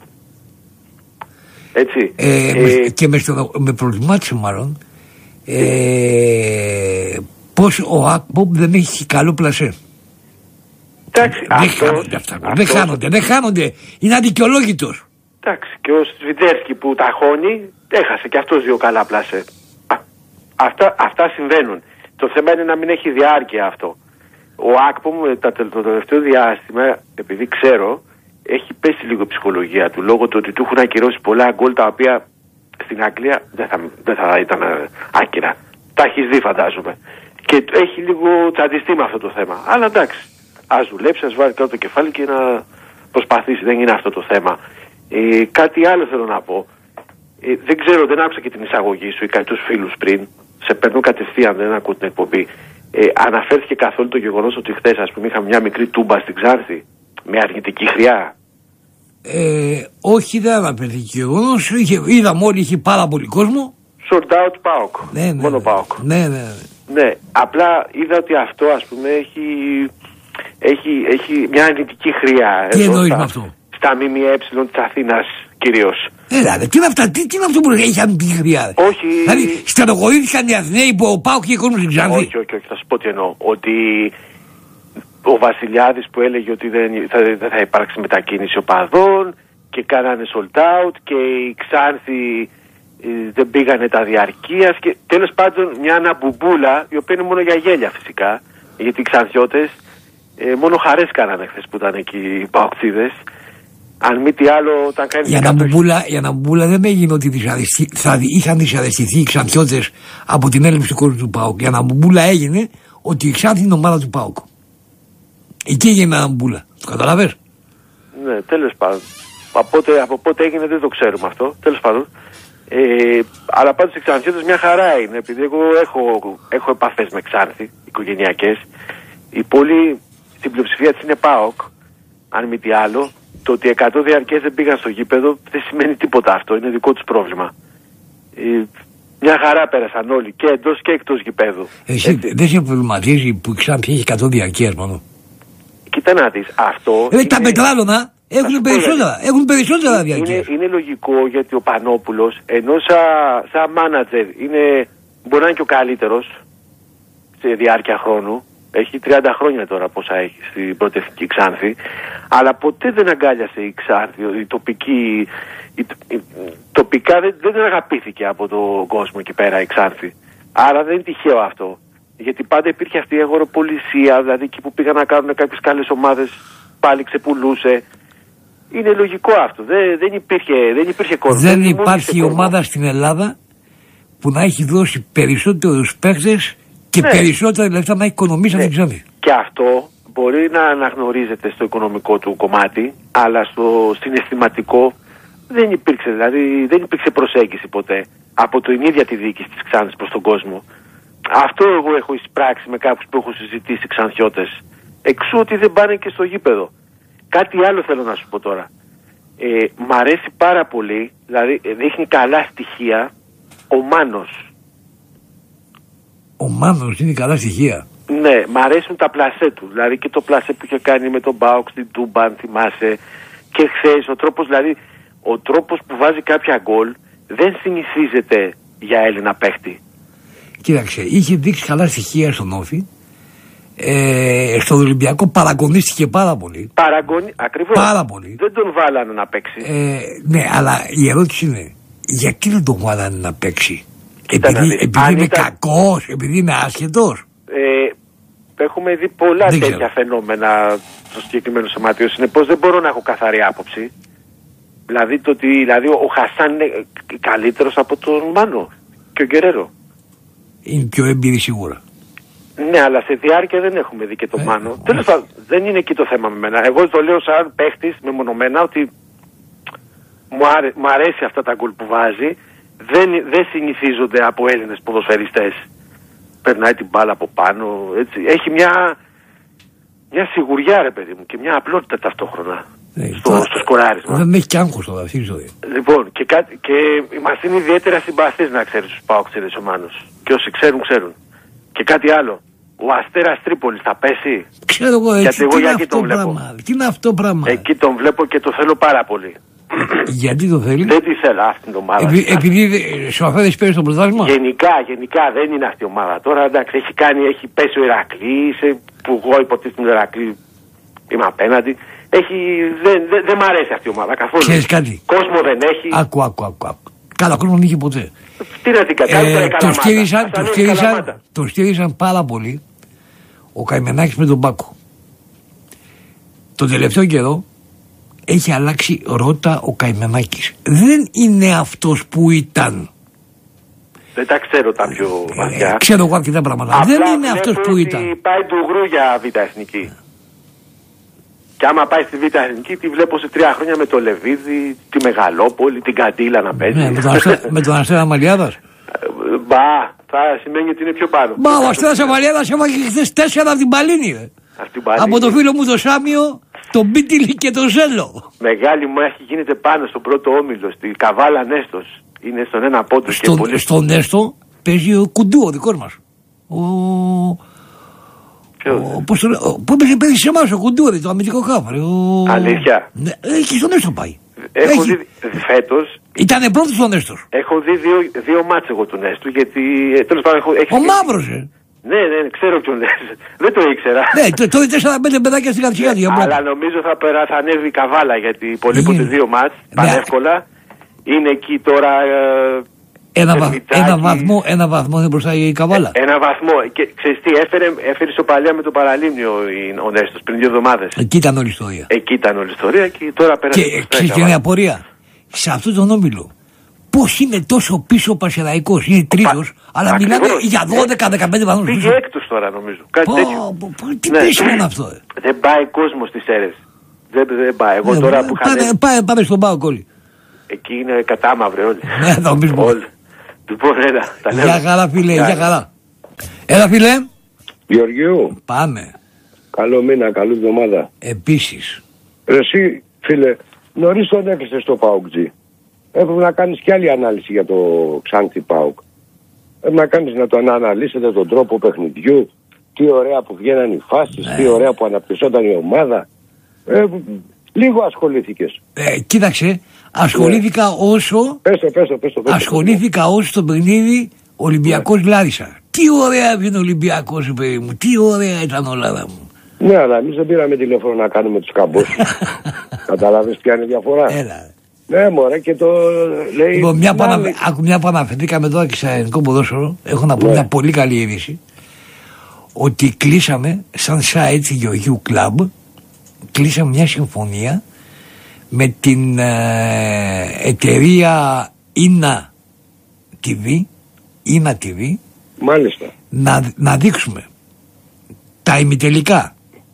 Έτσι. Ε, ε, και με, στο, με προβλημάτισε μάλλον ε, πως ο Ακπομ δεν έχει καλό πλασέ. Εντάξει, δεν αυτό, χάνονται αυτά. Αυτό, δεν χάνονται, δεν χάνονται. Είναι αδικαιολόγητος. Εντάξει, και ο Σβιντέρσκι που ταχώνει, έχασε και αυτός δύο καλά πλάσε. Α, αυτά, αυτά συμβαίνουν. Το θέμα είναι να μην έχει διάρκεια αυτό. Ο Άκπομ το τελευταίο διάστημα, επειδή ξέρω, έχει πέσει λίγο η ψυχολογία του λόγω του ότι του έχουν ακυρώσει πολλά γκολ τα οποία στην Αγγλία δεν θα, δεν θα ήταν άκυρα. Τα έχει δει, φαντάζομαι. Και έχει λίγο τσαντιστεί με αυτό το θέμα. Αλλά εντάξει, ας δουλέψει, ας βάλει κάτω το κεφάλι και να προσπαθήσει. Δεν είναι αυτό το θέμα. Ε, κάτι άλλο θέλω να πω. Ε, δεν ξέρω, δεν άκουσα και την εισαγωγή σου ή τους φίλους πριν. Σε παίρνω κατευθείαν, δεν ακούω την εκπομπή. Ε, αναφέρθηκε καθόλου το γεγονός ότι χθες, ας πούμε, είχαμε μια μικρή τούμπα στην Ξάνθη με αρνητική χρειά. Ε, όχι, δεν αναφέρθηκε γεγονός. Είδαμε όλοι, είχε πάρα πολύ κόσμο. Sold out ΠΑΟΚ. Ναι, ναι, μόνο ναι. ΠΑΟΚ. Ναι, ναι, ναι. Ναι, απλά είδα ότι αυτό, ας πούμε, έχει, έχει, έχει μια αρνητική χρειά. Τι εννοείς με αυτό? Στα ΜΜΕ της Αθήνας κυρίως. Δηλαδή, τι είναι αυτά, τι, τι είναι αυτό που έχει αρνητική χρειά? Όχι. Δηλαδή, στενοχωρήθηκαν οι Αθηναίοι που ο ΠΑΟΚ είχε κόσμο στην Ξάνθη. Όχι, όχι, όχι, θα σου πω τι εννοώ. Ότι ο Βασιλιάδης που έλεγε ότι δεν θα, δεν θα υπάρξει μετακίνηση οπαδών και κάνανε sold out και οι Ξάνθη ε, δεν πήγανε τα διαρκείας και τέλος πάντων μια αναμπουμπούλα η οποία είναι μόνο για γέλια φυσικά, γιατί οι Ξανθιώτες ε, μόνο χαρές κάνανε χθες που ήταν εκεί οι Παοξίδες. Αν μη τι άλλο, όταν κάνει. Για να μπουμπούλα δεν έγινε ότι δυσαρεστη... θα είχαν δυσαρεστηθεί οι Ξανθιώτες από την έλλειψη του κόσμου του ΠΑΟΚ. Για να μπουμπούλα έγινε ότι η Ξάνθη είναι ομάδα του ΠΑΟΚ. Εκεί έγινε ένα μπουμπούλα. Το καταλαβες? Ναι, τέλος πάντων. Από πότε, από πότε έγινε δεν το ξέρουμε αυτό. Τέλος πάντων. Ε, αλλά πάντως οι Ξανθιώτες μια χαρά είναι. Επειδή εγώ έχω, έχω επαφές με Ξάνθη, οικογενειακές. Η πόλη στην πλειοψηφία της είναι ΠΑΟΚ. Αν μη τι άλλο. Το ότι εκατό διαρκές δεν πήγαν στο γήπεδο δεν σημαίνει τίποτα αυτό. Είναι δικό τους πρόβλημα. Ε, μια χαρά πέρασαν όλοι και εντός και εκτός γηπέδου. Εσύ έτσι. Δεν σε προβληματίζει που η Ξάνθη έχει εκατό διαρκείας μόνο? Κοίτα να δεις, αυτό. Ε, είναι... Τα πετράλωνα έχουν περισσότερα, έχουν περισσότερα διαρκείας. Είναι, είναι λογικό γιατί ο Πανόπουλος, ενώ σαν σα μάνατζερ είναι, μπορεί να είναι και ο καλύτερος σε διάρκεια χρόνου. Έχει τριάντα χρόνια τώρα πόσα έχει στην πρώτη εθνική Ξάνθη. Αλλά ποτέ δεν αγκάλιασε η Ξάνθη, η τοπική, η, η, τοπικά δεν, δεν αγαπήθηκε από τον κόσμο εκεί πέρα η Ξάνθη. Άρα δεν είναι τυχαίο αυτό. Γιατί πάντα υπήρχε αυτή η αγοροπολισία, δηλαδή εκεί που πήγαν να κάνουν κάποιες καλές ομάδες πάλι ξεπουλούσε. Είναι λογικό αυτό. Δεν, δεν υπήρχε, δεν υπήρχε κόσμο. Δεν υπάρχει ομάδα στην Ελλάδα που να έχει δώσει περισσότερους παίκτες και ναι. περισσότερα λεφτά να οικονομήσει ναι. από την Ξάνθη. Και αυτό μπορεί να αναγνωρίζεται στο οικονομικό του κομμάτι, αλλά στο συναισθηματικό δεν υπήρξε, δηλαδή δεν υπήρξε προσέγγιση ποτέ από την ίδια τη διοίκηση της Ξάνθης προς τον κόσμο. Αυτό εγώ έχω εισπράξει με κάποιους που έχω συζητήσει Ξανθιώτες. Εξού ότι δεν πάνε και στο γήπεδο. Κάτι άλλο θέλω να σου πω τώρα. Ε, μ' αρέσει πάρα πολύ, δηλαδή δείχνει καλά στοιχεία ο Μάνος. Ο Μάνος είναι καλά στοιχεία. Ναι, μ' αρέσουν τα πλασέ του. Δηλαδή και το πλασέ που είχε κάνει με τον Μπάουκ στην Τούμπα, αν θυμάσαι. Και χθες ο τρόπος, δηλαδή, ο τρόπος που βάζει κάποια γκολ δεν συνηθίζεται για Έλληνα παίχτη. Κοίταξε, είχε δείξει καλά στοιχεία στον Όφη. Ε, στον Ολυμπιακό παραγωνίστηκε πάρα πολύ. Παραγωνί... Ακριβώς. Πάρα πολύ. Δεν τον βάλανε να παίξει. Ε, ναι, αλλά η ερώτηση είναι, γιατί δεν τον βάλανε να παίξει? Κοίτα, επειδή, δηλαδή, επειδή είναι ήταν... κακός, επειδή είναι άσχετος. Ε, έχουμε δει πολλά δεν τέτοια ξέρω. φαινόμενα στο συγκεκριμένο σωματείο. Συνεπώς δεν μπορώ να έχω καθαρή άποψη. Δηλαδή, το ότι, δηλαδή ο Χασάν είναι καλύτερος από τον Μάνο και ο Γκερέρο. Είναι πιο έμπειρη σίγουρα. Ναι, αλλά σε διάρκεια δεν έχουμε δει και τον ε, Μάνο. ε, Τέλος πάντων, δεν είναι εκεί το θέμα με μένα. Εγώ το λέω σαν παίχτης μεμονωμένα ότι μου, άρε, μου αρέσει αυτά τα γκολ που βάζει. Δεν, δεν συνηθίζονται από Έλληνες ποδοσφαιριστές. Περνάει την μπάλα από πάνω, έτσι. Έχει μια, μια σιγουριά, ρε παιδί μου, και μια απλότητα ταυτόχρονα ναι, στο, τώρα, στο σκοράρισμα. Δεν έχει κι άγχος τώρα, αυτή η ζωή. Λοιπόν, και, κάτι, και μας είναι ιδιαίτερα συμπαθείς, να ξέρεις, τους Παοξίδες ο Μάνος. Και όσοι ξέρουν, ξέρουν. Και κάτι άλλο. Ο Αστέρας Τρίπολης θα πέσει? Ξέρω εγώ, έτσι, γιατί τι, εγώ είναι εκεί τον βλέπω. Πράγμα, τι είναι αυτό πράγμα? Εκεί τον βλέπω και το θέλω πάρα πολύ. Γιατί το θέλει? Δεν τη θέλω αυτή την ομάδα. Επει, επειδή σου αφαίρεσαι πέρυσι στο πρωτάθλημα. Γενικά, γενικά δεν είναι αυτή η ομάδα. Τώρα εντάξει, έχει κάνει, έχει πέσει ο Ηρακλής, που εγώ υποτίθεται τον Ηρακλή είμαι απέναντι. έχει, δεν, δεν, δεν μ' αρέσει αυτή η ομάδα καθόλου. Ξέρεις κάτι. Κόσμο δεν έχει. Άκου, άκου, άκου. άκου. Καλά, κόσμο δεν είχε ποτέ. Τι να την κάνει, ε, το στήριζαν, το, στήριζαν, το στήριζαν πάρα πολύ ο Καημενάκης με τον Πάκο. Τον τελευταίο καιρό έχει αλλάξει ρότα ο Καημενάκης. Δεν είναι αυτός που ήταν. Δεν τα ξέρω τα πιο βαθιά. Ε, ξέρω εγώ αρκετά πράγματα. Απλά δεν είναι αυτός που ήταν. Πάει του γρου για Β' Εθνική. Και άμα πάει στη Β' Εθνική, τη βλέπω σε τρία χρόνια με το Λεβίδι, τη Μεγαλόπολη, την Καντήλα να παίζει. Ναι, με τον Αστέρα, με τον Αστέρα Μαλιάδας. Μπα, θα σημαίνει ότι είναι πιο πάνω. Μπα, ο Αστέρας Μαλιάδας έβαγε χθες τέσσερα από την Παλίνη. Από το φίλο μου το Σάμιο, τον Μπίτιλι και τον Ζέλο. Μεγάλη μάχη γίνεται πάνω στον πρώτο όμιλο, στη Καβάλα Νέστος. Είναι στον ένα πόντο και πολύ. Στον Νέστο παίζει ο Κουντού, ο δικός μας. Ο... Ποιος? Πώς το λέω, που έπαιζε παίζει σε εμάς ο Κουντούρη, το αμυντικό χάφαρη. Ο... Αλήθεια. Ναι, έχει στον Νέστο πάει. Έχω έχει. δει φέτος. Ήτανε πρώτος στον Νέστος. Έχω δει δύο, δύο μάτς εγώ του Νέστου, γιατί ε, τέλος πάντων έχω... Έχει... Ο Μαύρος, ε. Ναι, ναι, ξέρω ποιον λες. Δεν το ήξερα. Ναι, τώρα τέσσερα πέντε παιδάκια στην καρδιά. Αλλά νομίζω θα, περά, θα ανέβει η Καβάλα, γιατί υπολείπονται δύο μάτς, πανεύκολα. Είναι εκεί τώρα... Ε, ένα, βα... ένα, βαθμό, ένα βαθμό δεν μπροστά η Καβάλα. Ε, ένα βαθμό. Και ξέρεις τι, έφερε, έφερε ισοπαλία με το Παραλίμνιο ο Νέστος πριν δύο εβδομάδες. Εκεί ήταν όλη η ιστορία. Εκεί ήταν όλη η ιστορία και τώρα πέρασε. Και ξέρεις και μια απορία. Σε αυτόν τον όμιλο, πώς είναι τόσο πίσω ο Πασεραϊκός, είναι τρίτος, αλλά Ακριβώς. μιλάμε για δώδεκα δεκαπέντε βαθμούς. Πήγε έκτος τώρα νομίζω. Κάτι πω, τέτοιο. πω, πω, τι ναι. πέσιμο είναι αυτό. Ε. Δεν πάει κόσμος στις αίρες. Δεν, δεν πάει. Εγώ ναι, τώρα που πάμε, είχαν... πάμε, πάμε στον Πάο Κόλλη. Εκεί είναι κατάμαυρε όλοι. Ναι, θα μου πεις όλοι. Λοιπόν, έλα. Τα λέμε. Για χαρά φίλε, για χαρά. Έλα φίλε. Γεωργίου. Πάμε. Καλό μήνα, καλή εβδομάδα. Επίσης. Εσύ φίλε, νωρίς τον έκλεισες στο ΠΑΟΚ-Τζι. Έπρεπε να κάνεις και άλλη ανάλυση για το Ξάνθη ΠΑΟΚ. Έπρεπε να κάνεις να το αναλύσετε τον τρόπο παιχνιδιού, τι ωραία που βγαίναν οι φάσεις, ναι. τι ωραία που αναπτυσσόταν η ομάδα. Ε, λίγο ασχολήθηκες. Ε, κοίταξε, ασχολήθηκα ναι. όσο... Πες το, πες το, πες το, πες το. Ασχολήθηκα όσο στο παιχνίδι Ολυμπιακός ναι. Λάρισα. Τι ωραία είναι ο Ολυμπιακός, παιδί μου, τι ωραία ήταν όλα μου. Ναι, αλλά εμείς δεν πήραμε τηλέφωνο να κάνουμε τους καμπούς. Καταλάβεις ποια είναι η διαφορά. Έλα. Ναι, μωρέ, και το λέει. Λοιπόν, μια, πανα... μια που αναφερθήκαμε τώρα και σε ελληνικό ποδόσφαιρο, έχω να πω ναι. μια πολύ καλή είδηση. Ότι κλείσαμε, σαν site Γεωργίου Κλαμπ, κλείσαμε μια συμφωνία με την ε, εταιρεία Ίνα τι βι, Ίνα τι βι. Μάλιστα. Να, να δείξουμε τα ημιτελικά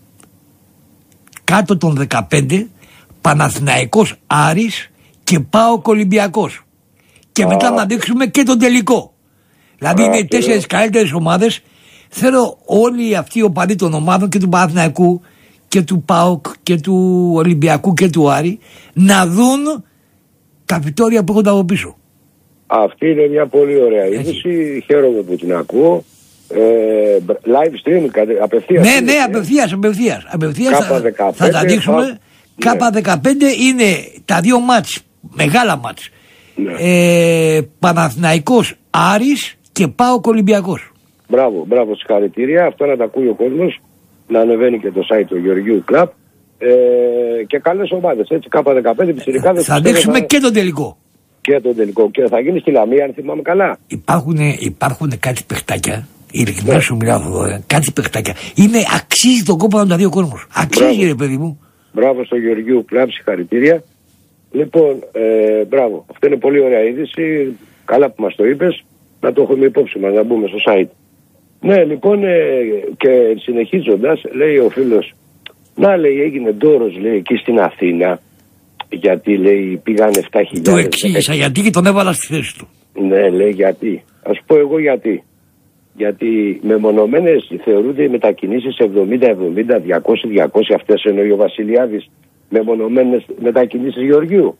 κάτω των δεκαπέντε, Παναθηναϊκός Άρης και ΠΑΟΚ Ολυμπιακός. Και Α. μετά να δείξουμε και τον τελικό. Δηλαδή Α, είναι οι τέσσερις καλύτερες ομάδες. Θέλω όλοι αυτοί οι οπαδοί των ομάδων και του Παναθηναϊκού και του ΠΑΟΚ και του Ολυμπιακού και του Άρη να δουν τα βιτόρια που έχουν από πίσω. Αυτή είναι μια πολύ ωραία είδηση. Χαίρομαι που την ακούω. Ε, live stream απευθείας. Ναι, ναι, απευθείας, απευθείας. απευθείας θα, θα τα δείξουμε. Ναι. Κάπα δεκαπέντε είναι τα δύο μάτς, μεγάλα μάτς. Ναι. Ε, Παναθηναϊκός Άρης και ΠΑΟΚ Ολυμπιακός. Μπράβο, μπράβο, συγχαρητήρια. Αυτό να τα ακούει ο κόσμος. Να ανεβαίνει και το site του Γεωργίου Κλαμπ. Ε, και καλές ομάδες, έτσι, κάπα δεκαπέντε πιτσιρικάδες. Θα δείξουμε θα... και τον τελικό. Και τον τελικό. Και θα γίνει στη Λαμία, αν θυμάμαι καλά. Υπάρχουν, υπάρχουν κάτι παιχτάκια. Ειλικρινά ναι. σου μιλάω εδώ, κάτι παιχτάκια. Είναι, αξίζει τον κόπο να τα δει ο κόσμος. Αξίζει, μπράβο. Ρε παιδί μου. Μπράβο στο Γεωργίου Κλαμπ, συγχαρητήρια. Λοιπόν, ε, μπράβο. Αυτό είναι πολύ ωραία είδηση. Καλά που μας το είπες. Να το έχουμε υπόψη μας, να μπούμε στο site. Ναι, λοιπόν, ε, και συνεχίζοντας, λέει ο φίλος, να λέει έγινε ντόρος, λέει, εκεί στην Αθήνα, γιατί λέει πήγαν επτά χιλιάδες. Το εξήγησα γιατί και τον έβαλα στη θέση του. Ναι, λέει γιατί. Ας πω εγώ γιατί. Γιατί μεμονωμένες θεωρούνται οι μετακινήσεις εβδομήντα εβδομήντα, διακόσια διακόσια, αυτές εννοεί ο Βασιλιάδης, μεμονωμένες μετακινήσεις Γεωργίου.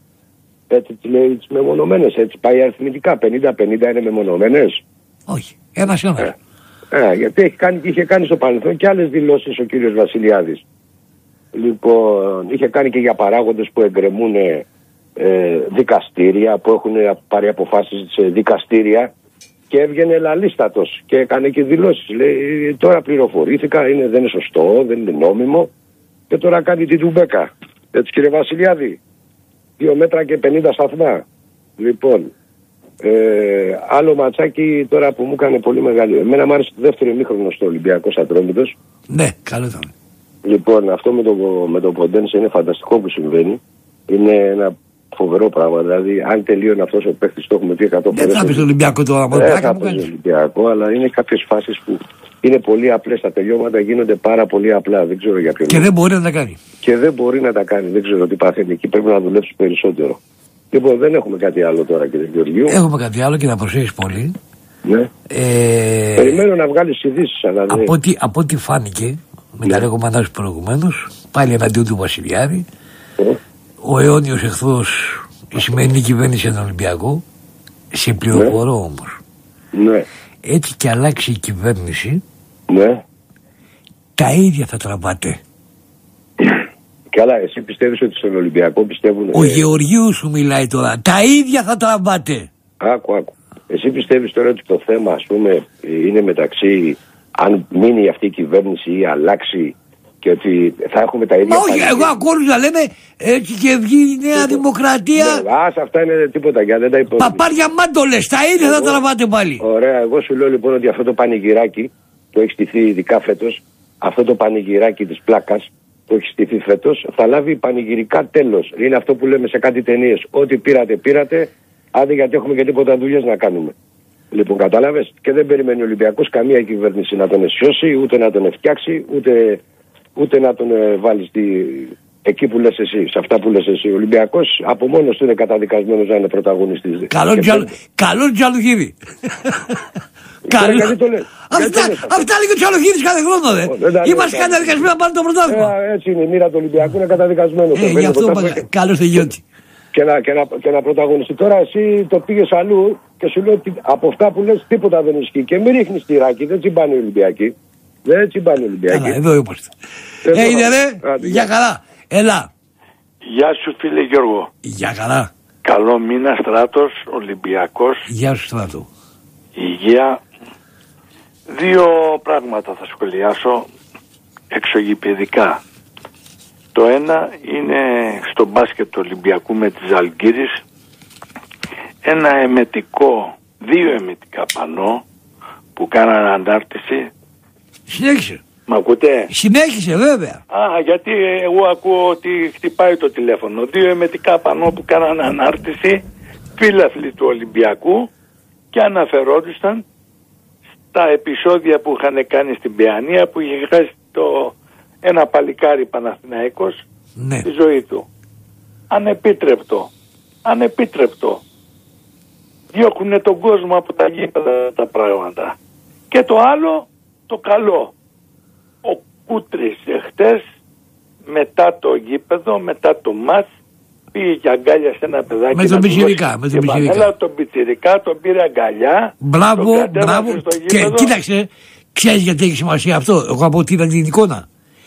Έτσι λέει τις μεμονωμένες, έτσι πάει αριθμητικά, πενήντα πενήντα είναι μεμονωμένες. Όχι, ένας ένας. Ε, ε, γιατί έχει κάνει, είχε κάνει στο παρελθόν και άλλες δηλώσεις ο κύριος Βασιλιάδης. Λοιπόν, είχε κάνει και για παράγοντες που εγκρεμούν ε, δικαστήρια, που έχουν πάρει αποφάσεις σε δικαστήρια. Και έβγαινε λαλίστατος και έκανε και δηλώσεις. Λέει τώρα πληροφορήθηκα, είναι, δεν είναι σωστό, δεν είναι νόμιμο. και τώρα κάνει την Τουμπέκα. Έτσι κύριε Βασιλιάδη. Δύο μέτρα και πενήντα σταθμά. Λοιπόν, ε, άλλο ματσάκι τώρα που μου έκανε πολύ μεγάλη. Εμένα μου άρεσε το δεύτερο ημίχρονο στο Ολυμπιακός Ατρόμητος. Ναι, καλό ήταν. Λοιπόν, αυτό με το, με το Ποντένσε είναι φανταστικό που συμβαίνει. Είναι ένα φοβερό πράγμα. Δηλαδή, αν τελείωνε αυτός ο παίκτης, το έχουμε πει εκατό φορές. Δεν θα πει στο Ολυμπιακό τώρα, δεν θα πει στο Ολυμπιακό, αλλά είναι κάποιες φάσεις που είναι πολύ απλές. Τα τελειώματα γίνονται πάρα πολύ απλά. Δεν ξέρω για ποιο Και λόγο. δεν μπορεί να τα κάνει. Και δεν μπορεί να τα κάνει. Δεν ξέρω τι παθαίνει. Εκεί πρέπει να δουλέψει περισσότερο. Λοιπόν, δεν έχουμε κάτι άλλο τώρα, κύριε Γεωργίου. Έχουμε κάτι άλλο και να προσέχεις πολύ. Ναι. Ε... Περιμένω να βγάλεις ειδήσεις, αλλά δεν. Από ό,τι, από ό,τι φάνηκε, με τα λέγομανά σου προηγουμένως, πάλι εναντίον του Βασιλιάδη, ε. ο αιώνιος εχθρός, η σημερινή κυβέρνηση των Ολυμπιακό, σε πληροφορώ ναι. όμως. Ναι. Έτσι και αλλάξει η κυβέρνηση, ναι. τα ίδια θα τραβάτε. Καλά, εσύ πιστεύεις ότι στον Ολυμπιακό πιστεύουν. Ο ε... Γεωργίου σου μιλάει τώρα. Τα ίδια θα τραβάτε. Άκου, άκου. Εσύ πιστεύεις τώρα ότι το θέμα, ας πούμε, είναι μεταξύ αν μείνει αυτή η κυβέρνηση ή αλλάξει και ότι θα έχουμε τα ίδια. Μα όχι, εγώ ακόλουθα λέμε έτσι και βγει η Νέα Δημοκρατία. Ναι, ας, αυτά είναι τίποτα για δεν τα υπόλοιπα. Παπάρια μάντολες, τα ίδια εγώ, θα τραβάτε πάλι. Ωραία, εγώ σου λέω λοιπόν ότι αυτό το πανηγυράκι που έχει στηθεί ειδικά φέτος, αυτό το πανηγυράκι της πλάκας που έχει στηθεί φέτος, θα λάβει πανηγυρικά τέλος. Είναι αυτό που λέμε σε κάτι ταινίες. Ό,τι πήρατε, πήρατε, άντε γιατί έχουμε και τίποτα δουλειές να κάνουμε. Λοιπόν, κατάλαβες, και δεν περιμένει ο Ολυμπιακός καμία κυβέρνηση να τον αισιώσει, ούτε να τον φτιάξει, ούτε, ούτε να τον ε, βάλει στη, εκεί που λες εσύ, σε αυτά που λες εσύ. Ο Ολυμπιακός από μόνος του είναι καταδικασμένος να είναι πρωταγωνιστής. Καλό Τζαλουχίδη. Καλό. Αυτά, αυτά λέει και ο Τσαλοχίδης κάθε χρόνο, δε. Είμαστε καταδικασμένοι να πάρουμε το πρωτάθλημα. Ε, έτσι είναι η μοίρα του Ολυμπιακού, είναι καταδικασμένο. Ε, γι' αυτό είπα, καλώς τελειώτη. Και να, και, να, και να πρωταγωνιστεί. Τώρα εσύ το πήγες αλλού και σου λέω ότι από αυτά που λες τίποτα δεν ισχύει. Και μην ρίχνεις τυράκι, δεν τσιμπάνε οι Ολυμπιακοί. Δεν τσιμπάνε οι Ολυμπιακοί. Καλά, εδώ είμαστε. Ε, είναι ρε, για καλά. Έλα. Γεια σου φίλε Γιώργο. Για καλά. Καλό μήνα Στράτος, Ολυμπιακός. Γεια σου Στράτο. Υγεία. Δύο πράγματα θα σχολιάσω εξωγηπαιδικά. Το ένα είναι στο μπάσκετ του Ολυμπιακού με τη Ζαλγκύρης, ένα εμετικό, δύο εμετικά πανό που κάνανε ανάρτηση. Συνέχισε. Μ' ακούτε? Συνέχισε βέβαια. Α, γιατί εγώ ακούω ότι χτυπάει το τηλέφωνο. Δύο εμετικά πανό που κάνανε ανάρτηση, φίλαθλοι του Ολυμπιακού, και αναφερόντουσαν στα επεισόδια που είχαν κάνει στην Παιανία, που είχε χάσει το ένα παλικάρι Παναθηναϊκός, ναι, τη ζωή του. Ανεπίτρεπτο. Ανεπίτρεπτο. Διώχουνε τον κόσμο από τα γήπεδα τα πράγματα. Και το άλλο, το καλό. Ο Κούτρης εχθές, μετά το γήπεδο, μετά το μάτς, πήγε και αγκάλια σε ένα παιδάκι. Με τον Πιτσιρικά. Με τον Πιτσιρικά. Τον Πιτσιρικά τον πήρε αγκαλιά. Μπράβο, μπράβο. Και κοίταξε, ξέρεις γιατί έχει σημασία αυτό. Εγώ από ό,τι είδα την εικόνα.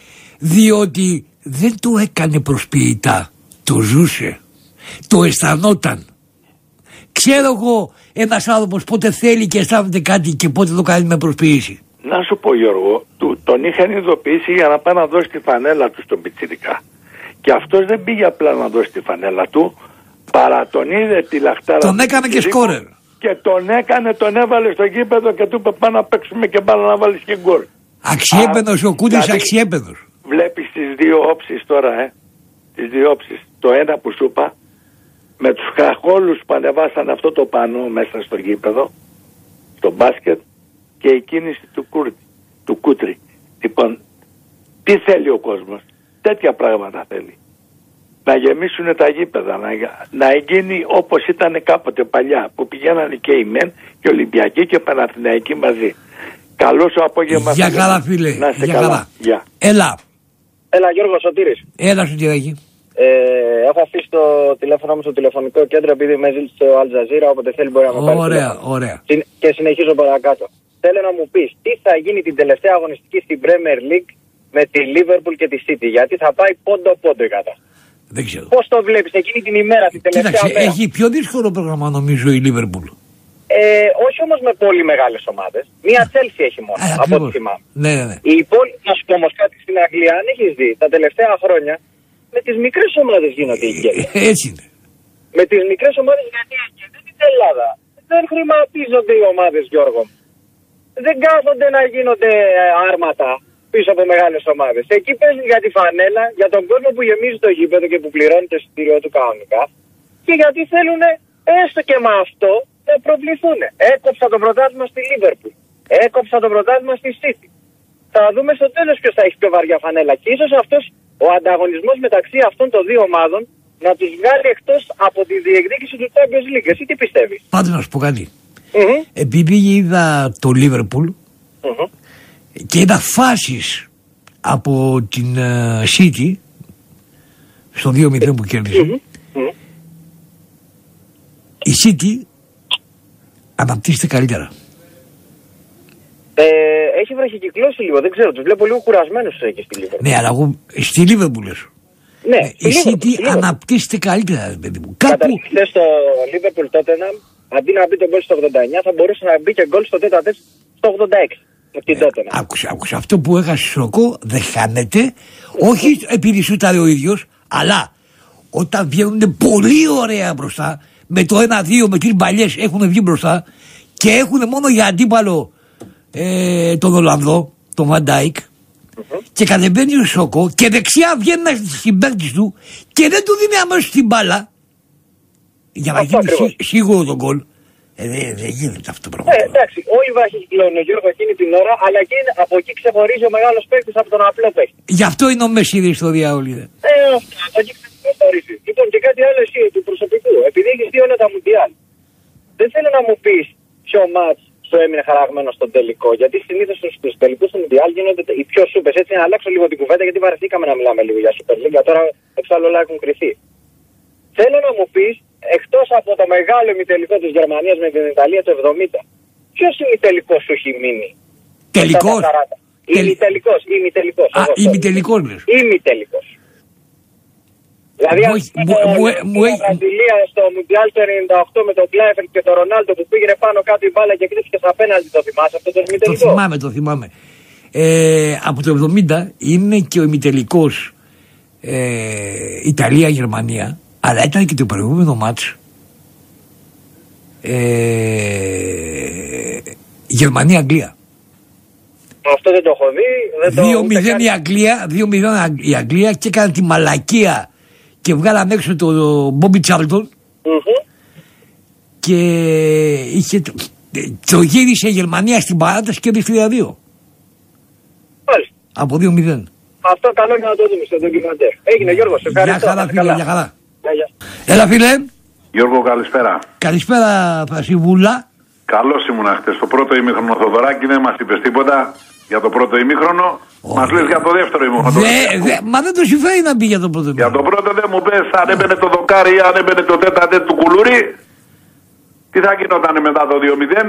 Διότι δεν το έκανε προσποιητά. Το ζούσε. Το αισθανόταν. Ξέρω εγώ ένας άνθρωπος πότε θέλει και αισθάνεται κάτι και πότε το κάνει με προσποίηση. Να σου πω Γιώργο, του, τον είχαν ειδοποιήσει για να πάει να δώσει τη φανέλα του στον Πιτσιρικά. Και αυτός δεν πήγε απλά να δώσει τη φανέλα του, παρά τον είδε τη λαχτάρα. Τον έκανε και σκόρερ. Και τον έκανε, τον έβαλε στο γήπεδο και του είπε πάμε να παίξουμε και πάλι να βάλεις και γκολ. Αξιέπαινος ο Κούτης, αξιέπαινος. Βλέπεις τις δύο όψεις τώρα, ε. Τις δύο όψεις. Το ένα που σου είπα, με τους χαχόλους που ανεβάσαν αυτό το πανό μέσα στο γήπεδο, στο μπάσκετ, και η κίνηση του, Κούρ, του Κούτρη. Λοιπόν, τι θέλει ο κόσμος? Τέτοια πράγματα θέλει. Να γεμίσουν τα γήπεδα, να, να γίνει όπως ήταν κάποτε παλιά, που πηγαίνανε και οι ΜΕΝ και Ολυμπιακοί και Παναθηναϊκοί μαζί. Καλό σου απόγευμα. Για καλά φίλε. Να είστε για καλά. καλά. Γεια. Έλα. Έλα Γιώργο, Σωτήρης. Έλα Σωτηράκη. Ε, έχω αφήσει το τηλέφωνο μου στο τηλεφωνικό κέντρο επειδή με ζήτησε ο Αλτζαζίρα, όποτε θέλει μπορεί να με πάρει. Ωραία, ωραία. Και συνεχίζω παρακάτω. Θέλω να μου πεις τι θα γίνει την τελευταία αγωνιστική στην Premier League με τη Liverpool και τη City, γιατί θα πάει πόντο-πόντο η κατάσταση. Δεν ξέρω. Πώς το βλέπεις εκείνη την ημέρα, την τελευταία Κοίταξε, μέρα? έχει πιο δύσκολο πρόγραμμα νομίζω η Liverpool. Ε, όχι όμως με πολύ μεγάλες ομάδες. Μία Chelsea έχει μόνο, Α, από ό,τι θυμάμαι. Ναι, ναι, ναι. Η υπόλοιπη, να σου πω όμως κάτι, στην Αγγλία, αν έχεις δει τα τελευταία χρόνια, με τις μικρές ομάδες γίνονται οι γκέλες. Έτσι είναι. Με τις μικρές ομάδες, γιατί εκεί δεν είναι Ελλάδα. Δεν χρηματίζονται οι ομάδες, Γιώργο. Δεν κάθονται να γίνονται άρματα πίσω από μεγάλες ομάδες. Εκεί παίζουν για τη φανέλα, για τον κόσμο που γεμίζει το γήπεδο και που πληρώνει το εισιτήριό του κανονικά. Και γιατί θέλουν έστω και με αυτό να προβληθούν. Έκοψα το πρωτάθλημα στη Λίβερπουλ. Έκοψα το πρωτάθλημα στη City. Θα δούμε στο τέλος ποιος θα έχει πιο βαριά φανέλα. Και ίσως αυτός ο ανταγωνισμός μεταξύ αυτών των δύο ομάδων να τους βγάλει εκτός από τη διεκδίκηση του Champions League. Εσύ τι πιστεύεις? Πάντως να σου πω κάτι. Mm-hmm. Επειδή είδα το Liverpool Mm-hmm. και είδα φάσεις από την uh, City στο δύο μηδέν που κέρδισε, Mm-hmm. Mm-hmm. η City αναπτύσσεται καλύτερα. Ε, έχει βραχικυκλώσει λίγο, δεν ξέρω, τους βλέπω λίγο κουρασμένους εκεί στη Liverpool. Ναι, αλλά εγώ στη Liverpool λες. Ναι, η City αναπτύσσεται καλύτερα, παιδί μου. Κάπου... Καταρχήν χθες στο Liverpool Tottenham, αντί να μπει το γκολ στο ογδόντα εννιά, θα μπορούσε να μπει και γκολ στο τέταρτο στο ογδόντα έξι. Ε, άκουσα, άκουσα. Αυτό που έχασε Σοκό δεν χάνεται, όχι επειδή σούταρε ο ίδιος, αλλά όταν βγαίνουν πολύ ωραία μπροστά, με το ένα δύο, με τις μπαλιές έχουν βγει μπροστά και έχουν μόνο για αντίπαλο ε, τον Ολλανδό, τον Van Dijk, mm-hmm. και κατεβαίνει ο Σοκό και δεξιά βγαίνει ένας συμπαίκτης του και δεν του δίνει αμέσως την μπάλα για να γίνει σί, σίγουρο τον γκολ. Ε, δεν δε γίνεται αυτό το πράγμα. Ε, εντάξει, όλοι βραχικυκλώνουν ο Γιώργο εκείνη την ώρα, αλλά εκεί, από εκεί ξεχωρίζει ο μεγάλος παίκτης από τον απλό παίκτη. Γι' αυτό είναι ο Μέση η ιστορία όλη. Ε, αυτό, από εκεί ξεχωρίζει. Λοιπόν, και κάτι άλλο εσύ του προσωπικού, επειδή έχεις δει όλα τα Μουντιάλ. Δεν θέλω να μου πεις ποιο μάτς σου έμεινε χαραγμένο στον τελικό, γιατί συνήθως στους τελικούς του Μουντιάλ γίνονται οι πιο σούπες. Έτσι, να αλλάξω λίγο την κουβέντα, γιατί βαρεθήκαμε να μιλάμε λίγο για Super League, τώρα εξάλλου όλα έχουν κρυθεί. Θέλω να μου πεις, εκτός από το μεγάλο ημιτελικό της Γερμανίας με την Ιταλία το εβδομήντα, ποιος ημιτελικός σου έχει μείνει? Τελικός. Ημιτελικός, ημιτελικός. Α, ημιτελικός λες. Ημιτελικός. Δηλαδή αν η Βραζιλία στο Μουντιάλ το ενενήντα οκτώ με τον Κλάιφερτ και τον Ρονάλντο που πήγαινε πάνω κάτω η μπάλα και κρίθηκε στα πέναλτι, το θυμάσαι αυτό το ημιτελικό? Το θυμάμαι, το θυμάμαι. Ε, από το εβδομήντα είναι και ο ημιτελικός ε, Ιταλία-Γερμανία. Αλλά ήταν και το προηγούμενο μάτς ε, Γερμανία-Αγγλία. Αυτό δεν το έχω δει. δύο μηδέν η Αγγλία, δύο μηδέν η Αγγλία και έκανε τη μαλακία και βγάλαμε έξω τον Μπόμπι Τσάρλτον mm-hmm. και είχε, το γύρισε η Γερμανία στην παράταση και έδειξε τρία δύο. Μάλιστα. Από δύο μηδέν. Αυτό καλό είναι να το δούμε στο ντοκιμαντέρ. Έγινε Γιώργο, σε ευχαριστώ. Για χαρά φίλε, για χαρά. Yeah. Έλα φίλε. Γιώργο, καλησπέρα. Καλησπέρα Πρασιβούλα. Καλώς ήμουνα χτες. Το πρώτο ημίχρονο Θοδωράκη δεν μας είπες τίποτα για το πρώτο ημίχρονο. Oh. Μας λες για το δεύτερο ημίχρονο. Δε, δε, μα δεν το συμφέρει να μπει για το πρώτο ημίχρονο. Για το πρώτο δεν μου πες αν έμπαινε το δοκάρι ή αν έμπαινε το τέταρτο του κουλούρι. Τι θα γινόταν μετά το δύο μηδέν.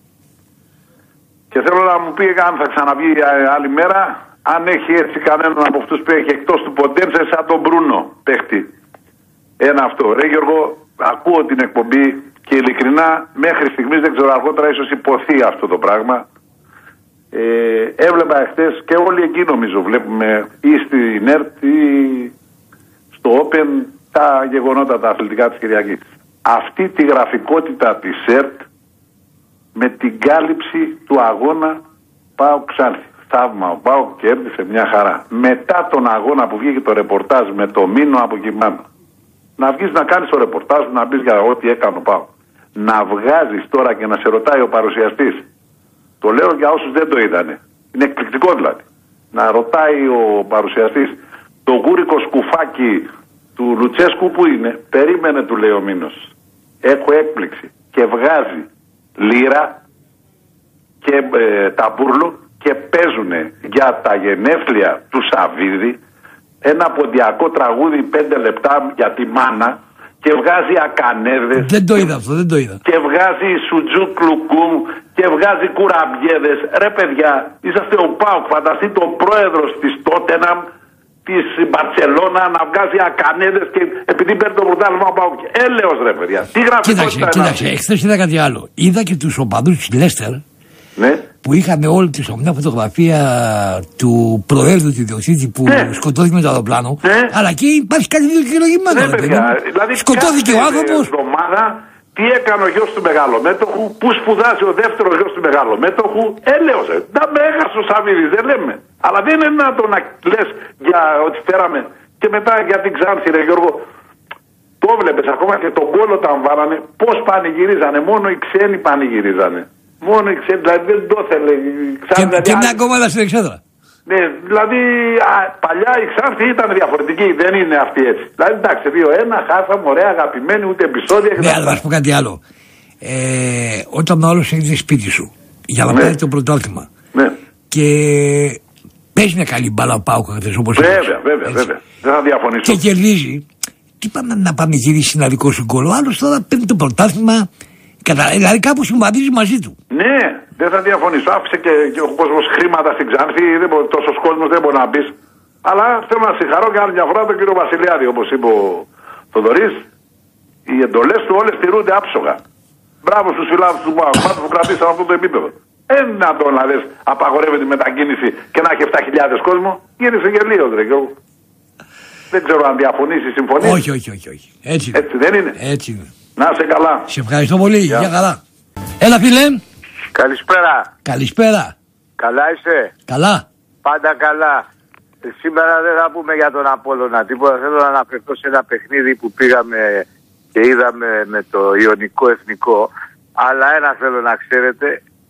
Και θέλω να μου πει αν θα ξαναβγεί άλλη μέρα. Αν έχει έτσι κανέναν από αυτούς που έχει εκτός του Ποντένσε σαν τον Μπρούνο παίχτη. Ένα αυτό. Ρε Γιώργο, ακούω την εκπομπή και ειλικρινά μέχρι στιγμής δεν ξέρω, αργότερα ίσως υποθεί αυτό το πράγμα. Ε, έβλεπα εχθές και όλοι εκεί νομίζω βλέπουμε ή στην ΕΡΤ ή στο Open τα γεγονότα τα αθλητικά της Κυριακής. Αυτή τη γραφικότητα της ΕΡΤ με την κάλυψη του αγώνα ΠΑΟΚ Ξάνθη. Θαύμα, ο ΠΑΟΚ κέρδισε μια χαρά. Μετά τον αγώνα που βγήκε το ρεπορτάζ με το Μήνο από Κιμάνο. Να βγεις να κάνεις το ρεπορτάζ, να μπεις για ό,τι έκανε ο ΠΑΟΚ. Να βγάζεις τώρα και να σε ρωτάει ο παρουσιαστής. Το λέω για όσους δεν το είδανε. Είναι εκπληκτικό δηλαδή. Να ρωτάει ο παρουσιαστής το γούρικο σκουφάκι του Λουτσέσκου που είναι. Περίμενε, του λέει ο Μήνος. Έχω έκπληξη. Και βγάζει λίρα και ε, ταμπούρλο και παίζουνε για τα γενέθλια του Σαββίδη ένα ποντιακό τραγούδι πέντε λεπτά για τη μάνα και βγάζει ακανέδες. Δεν το είδα αυτό, δεν το είδα. Και βγάζει σουτζού κλουκούμ και βγάζει κουραμπιέδες. Ρε παιδιά, είσαστε ο ΠΑΟΚ, φανταστείτε ο πρόεδρος της Τότεναμ, της Μπαρτσελώνα να βγάζει ακανέδες και επειδή παίρνει το πρωτάθλημα από ΑΟΚ. Έλεος ρε παιδιά. Τι γράφει. Κοίταξε, κοίταξε. Εχθές είδα κάτι άλλο. Είδα και τους οπαδούς της Λέστερ. Ναι. Που είχαν όλοι τους μια φωτογραφία του προέδρου του ιδιοκτήτη που ναι. σκοτώθηκε με το αεροπλάνο. Ναι. Αλλά εκεί υπάρχει κάτι δικαιολογημένο. Ναι, παιδιά. Δηλαδή, σκοτώθηκε ο άνθρωπος. Τι έκανε ο γιος του μεγαλομέτωχου, πού σπουδάζει ο δεύτερος γιος του μεγαλομέτωχου, έλεος, ε, τα μέγας ο Σαββίδης, δεν λέμε. Αλλά δεν είναι να το να λες για ότι φέραμε και μετά για την Ξάνθη, ρε Γιώργο. Το βλέπεις ακόμα και τον γκολ όταν βάλανε, πώς πανηγυρίζανε, μόνο οι ξένοι πανηγυρίζανε. Μόνο οι ξένοι, δηλαδή δεν το ήθελε. Και, δηλαδή, και μια κόμματα στην εξέδρα. Ναι, δηλαδή α, παλιά η Ξάνθη ήταν διαφορετική, δεν είναι αυτή έτσι. Δηλαδή εντάξει, δύο ένα, χάσαμε, ωραία, αγαπημένοι, ούτε επεισόδια. Ναι, αλλά να σου πω κάτι άλλο. Ε, όταν ο άλλος έχεις σπίτι σου για να ναι. πάρει το πρωτάθλημα ναι. και παίζει μια καλή μπάλα ο ΠΑΟΚ, όπως βέβαια, βέβαια, βέβαια, βέβαια. Δεν θα διαφωνήσω. Και κερδίζει, τι πάμε να πανηγυρίσει ένα δικό σου γκολ. Ο άλλος τώρα παίρνει το πρωτάθλημα, δηλαδή κάπου συμβαδίζει μαζί του. Ναι. Δεν θα διαφωνήσω. Άφησε και, και ο κόσμος χρήματα στην Ξάνθη. Τόσος κόσμος δεν μπορεί να μπει. Αλλά θέλω να συγχαρώ και άλλη μια φορά τον κύριο Βασιλιάδη. Όπως είπε ο Θοδωρής, οι εντολές του όλες τηρούνται άψογα. Μπράβο στους φιλάθλους του ΠΑΟΚ που κρατήσαν αυτό το επίπεδο. Δεν είναι να το να λες απαγορεύεται η μετακίνηση και να έχει επτά χιλιάδες κόσμο. Γίνεσαι γελίος, ρε Γιώργο. Δεν ξέρω αν διαφωνήσει ή συμφωνεί. Όχι, όχι, όχι, όχι. Έτσι, Έτσι δεν είναι. Έτσι είναι. Να είσαι καλά. Σε ευχαριστώ πολύ. Γεια χαρά. Έλα, φίλε. Καλησπέρα. Καλησπέρα. Καλά είσαι. Καλά. Πάντα καλά. Σήμερα δεν θα πούμε για τον Απόλλωνα τίποτα. Θέλω να αναφερθώ σε ένα παιχνίδι που πήγαμε και είδαμε με το Ιωνικό Εθνικό. Αλλά ένα θέλω να ξέρετε,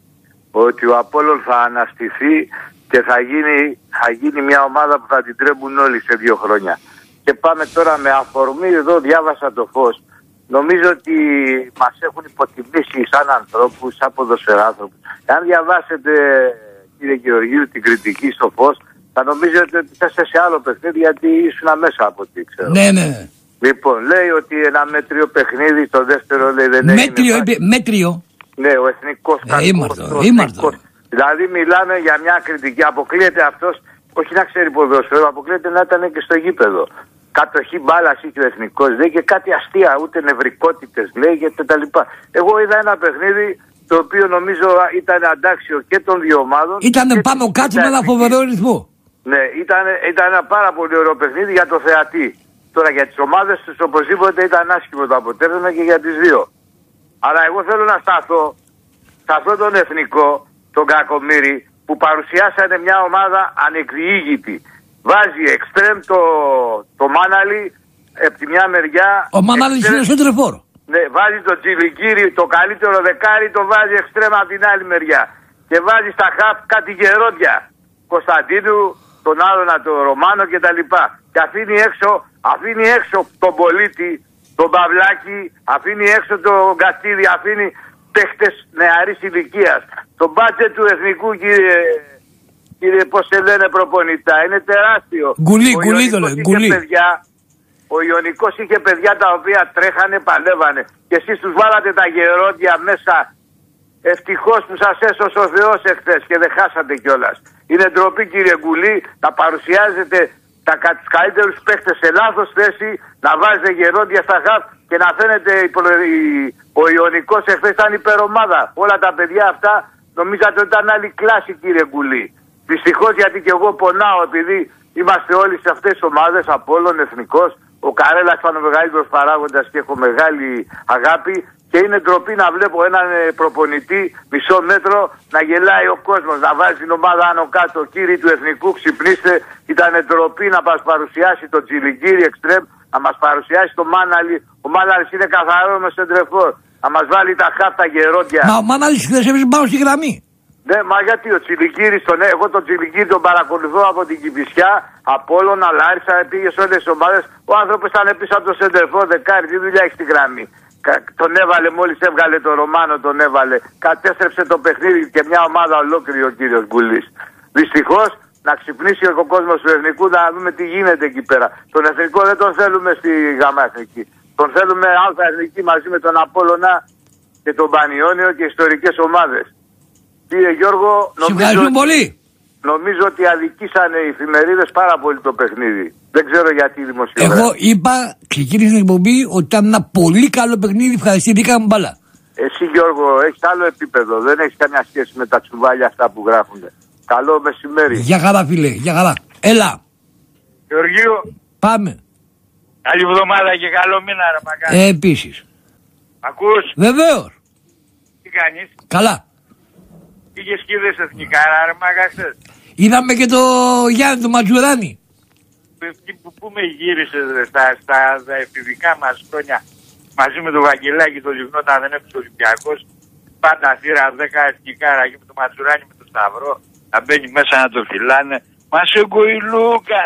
ότι ο Απόλλων θα αναστηθεί και θα γίνει, θα γίνει μια ομάδα που θα την τρέμουν όλοι σε δύο χρόνια. Και πάμε τώρα με αφορμή, εδώ διάβασα το Φως. Νομίζω ότι μας έχουν υποτιμήσει σαν ανθρώπους, σαν ποδοσφαιράνθρωπους. Αν διαβάσετε, κύριε Γεωργίου, την κριτική στο Φως, θα νομίζετε ότι θα είστε σε άλλο παιχνίδι γιατί ήσουν μέσα από ό,τι ξέρω. Ναι, ναι. Λοιπόν, λέει ότι ένα μέτριο παιχνίδది, το δεύτερο λέει δεν μέτριο, έγινε. Μέτριο. Ναι, ο εθνικός κακός. Ήμαρτο. Δηλαδή μιλάμε για μια κριτική. Αποκλείεται αυτός, όχι να ξέρει ποδόσφαιρο, αποκλείεται να ήταν και στο γήπεδο. Κατοχή μπάλα είχε ο εθνικός, λέει, και κάτι αστεία, ούτε νευρικότητες λέει και τα λοιπά. Εγώ είδα ένα παιχνίδι το οποίο νομίζω ήταν αντάξιο και των δύο ομάδων. Ήταν πάνω κάτω με ένα φοβερό ρυθμό. Ναι, ήταν, ήταν ένα πάρα πολύ ωραίο παιχνίδι για το θεατή. Τώρα για τις ομάδες τους οπωσδήποτε ήταν άσχημο το αποτέλεσμα και για τις δύο. Αλλά εγώ θέλω να σταθώ σε αυτόν τον εθνικό, τον Κακομοίρη, που παρουσιάσανε μια ομάδα ανεκδιήγητη. Βάζει εξτρέμ το, το Μάναλι από τη μια μεριά. Ο Μάναλι είναι σέντρεφορ. Ναι, βάζει το Τσιλικύρι, το καλύτερο δεκάρι, το βάζει εξτρέμ από την άλλη μεριά. Και βάζει στα χαφ κάτι γερόντια. Κωνσταντίνου, τον άλλον το Ρωμάνο κτλ. Και αφήνει έξω, αφήνει έξω τον Πολίτη, τον Παυλάκη, αφήνει έξω τον Καστίδη, αφήνει παίχτες νεαρής ηλικίας. Το μπάτζετ του εθνικού, κύριε, κύριε πώς σε λένε προπονητά, είναι τεράστιο. Γκουλί, γκουλί το λένε, γκουλί. Ο Ιωνικός είχε παιδιά τα οποία τρέχανε, παλεύανε. Και εσείς τους βάλατε τα γερόντια μέσα. Ευτυχώς που σας έσωσε ο Θεός εχθές και δεν χάσατε κιόλας. Είναι ντροπή, κύριε Γκουλί, να παρουσιάζετε τα, τους καλύτερους παίχτες σε λάθος θέση, να βάζετε γερόντια στα χαφ και να φαίνεται η, η, ο Ιωνικός εχθές ήταν υπερομάδα. Όλα τα παιδιά αυτά νομίζατε ότι ήταν άλλη κλάση, κύριε Γκουλί. Δυστυχώς, γιατί και εγώ πονάω επειδή είμαστε όλοι σε αυτές τις ομάδες, Απόλλων, Εθνικός. Ο Καρέλας ήταν ο μεγαλύτερος παράγοντας και έχω μεγάλη αγάπη. Και είναι ντροπή να βλέπω έναν προπονητή μισό μέτρο να γελάει ο κόσμος, να βάζει την ομάδα άνω κάτω. Κύριοι του Εθνικού, ξυπνήστε. Ήταν ντροπή να μας παρουσιάσει το Τσιλιγκύρι εξτρέμ, να μας παρουσιάσει το Μάναλι. Ο Μάναλις είναι καθαρό με σεντρεφόρ. Να μας βάλει τα χάφτα γερόντια. Μα ο Μάναλις χθες έπαιζε πάνω στη γραμμή. Ναι, μα γιατί ο Τσιλιγκύρης, τον, εγώ τον Τσιλιγκύρη τον παρακολουθώ από την Κηφισιά, Απόλλωνα, Λάρισα, πήγε σε όλες τις ομάδες. Ο άνθρωπος ήταν πίσω από το σεντερφόρ δεκάρι, τι δουλειά έχει στη γραμμή. Τον έβαλε, μόλις έβγαλε τον Ρωμάνο, τον έβαλε. Κατέστρεψε το παιχνίδι και μια ομάδα ολόκληρη ο κύριος Γκουλής. Δυστυχώς να ξυπνήσει ο κόσμος του Εθνικού, να δούμε τι γίνεται εκεί πέρα. Τον Εθνικό δεν τον θέλουμε στη Γάμα Εθνική. Τον θέλουμε Αλφα Εθνική μαζί με τον Απόλλωνα και τον Πανιόνιο και ιστορικές ομάδες. Κύριε Γιώργο, νομίζω... πολύ. νομίζω ότι αδικήσανε οι εφημερίδες πάρα πολύ το παιχνίδι. Δεν ξέρω γιατί οι δημοσιογράφοι. Εγώ είπα, ξεκίνησε την εκπομπή, ότι ήταν ένα πολύ καλό παιχνίδι. Ευχαριστήθηκαμε μπάλα. Εσύ Γιώργο, έχεις άλλο επίπεδο. Δεν έχεις καμιά σχέση με τα τσουβάλια αυτά που γράφονται. Καλό μεσημέρι. Για χαρά, φίλε, για χαρά. Έλα. Γεωργίου. Πάμε. Καλή εβδομάδα και καλό μήνα, ρε μακάρι. Ε, επίσης. Ακούς. Βεβαίως. Τι κάνεις. Καλά. Πήγες και είδες εθνικά, ρε μάγα χθες. Είδαμε και το Γιάννη, το Ματζουράνι. Που, που με γύρισες ρε, στα, στα, στα εφηβικά μας χρόνια μαζί με τον Βαγγελάκη το λιγνό όταν δεν έπαιξε ο Ολυμπιακός. Πάντα θύρα δέκα εθνικά ραγί με το Ματζουράνι με το Σταυρό. Να μπαίνει μέσα να το φυλάνε. Μα σε γκοηλούκα.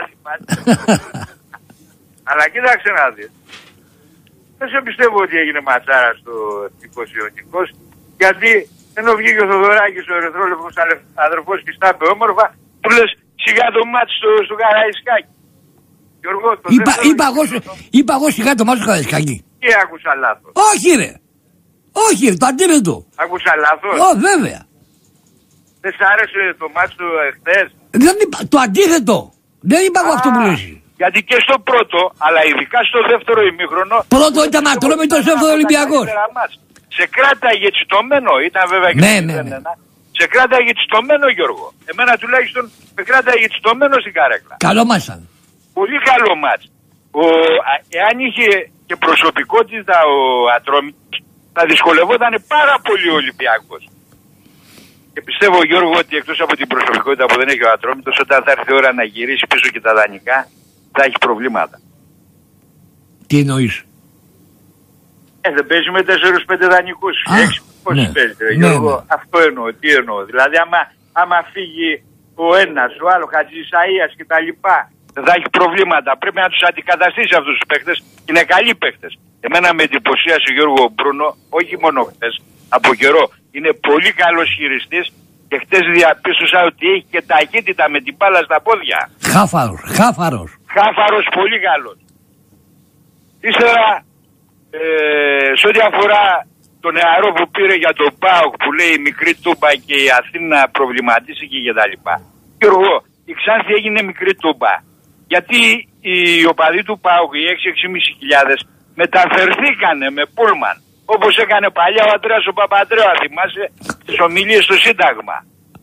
Αλλά κοίταξε να δεις. Δεν σε πιστεύω ότι έγινε ματσάρα στο εθνικός Ιωνικός, γιατί ενώ βγήκε ο Θοδωράκης ο ερυθρόλευκος αδερφός και στάπε όμορφα, του λες σιγά το μάτι στο, στο Καραϊσκάκι. Γιώργο, το είπα, είπα, εγώ, είπα εγώ σιγά το μάτι στο Καραϊσκάκι. Και άκουσα λάθος. Όχι ρε. Όχι ρε, το αντίθετο. Άκουσα λάθος. Ω, βέβαια. Δεν σ' άρεσε το μάτι του εχθές. Δεν είπα, το αντίθετο. Δεν είπα εγώ αυτό που λες. Γιατί και στο πρώτο, αλλά ειδικά στο δεύτερο ημίχρονο. Πρώτο ήταν ατρόμητο, δεύτερο Ολυμπιακός. Σε κράταγε τσιτωμένο, ήταν βέβαια και ναι, ναι, ναι. Σε κράταγε τσιτωμένο, Γιώργο. Εμένα τουλάχιστον με κράταγε τσιτωμένο στην καρέκλα. Καλό μάτς ήταν. Πολύ καλό μάτς. Ο, εάν είχε και προσωπικότητα ο Ατρόμητος, θα δυσκολευόταν πάρα πολύ ο Ολυμπιακός. Και πιστεύω, Γιώργο, ότι εκτός από την προσωπικότητα που δεν έχει ο Ατρόμητος, όταν θα έρθει η ώρα να γυρίσει πίσω και τα δανεικά, θα έχει προβλήματα. Τι εννοείς? Ε, δεν παίζει με τέσσερις πέντε δανεικούς. Έξι, πώς ναι, παίζει, ναι, Γιώργο. Ναι. Αυτό εννοώ, τι εννοώ. Δηλαδή, άμα, άμα φύγει ο ένας, ο άλλο, Χατζησαΐας και τα λοιπά, θα έχει προβλήματα. Πρέπει να τους αντικαταστήσει αυτούς τους παίχτες. Είναι καλοί παίχτες. Εμένα με εντυπωσίασε ο Γιώργο Μπρούνο, όχι μόνο χτες, από καιρό. Είναι πολύ καλός χειριστής και χτες διαπίστωσα ότι έχει και ταχύτητα με την μπάλα στα πόδια. Χάφαρος, χάφαρος. Χάφαρος, πολύ καλός. Ύστερα, ε, σε ό,τι αφορά το νεαρό που πήρε για τον ΠΑΟΚ που λέει η μικρή Τούμπα και η Αθήνα προβληματίστηκε και τα λοιπά. Γιώργο, η Ξάνθη έγινε μικρή Τούμπα. Γιατί οι οπαδοί του ΠΑΟΚ, οι έξι με έξι χιλιάδες, μεταφερθήκανε με πούλμαν. Όπως έκανε παλιά ο Αντρέας ο Παπαντρέου, θυμάσαι, στις ομιλίες στο Σύνταγμα.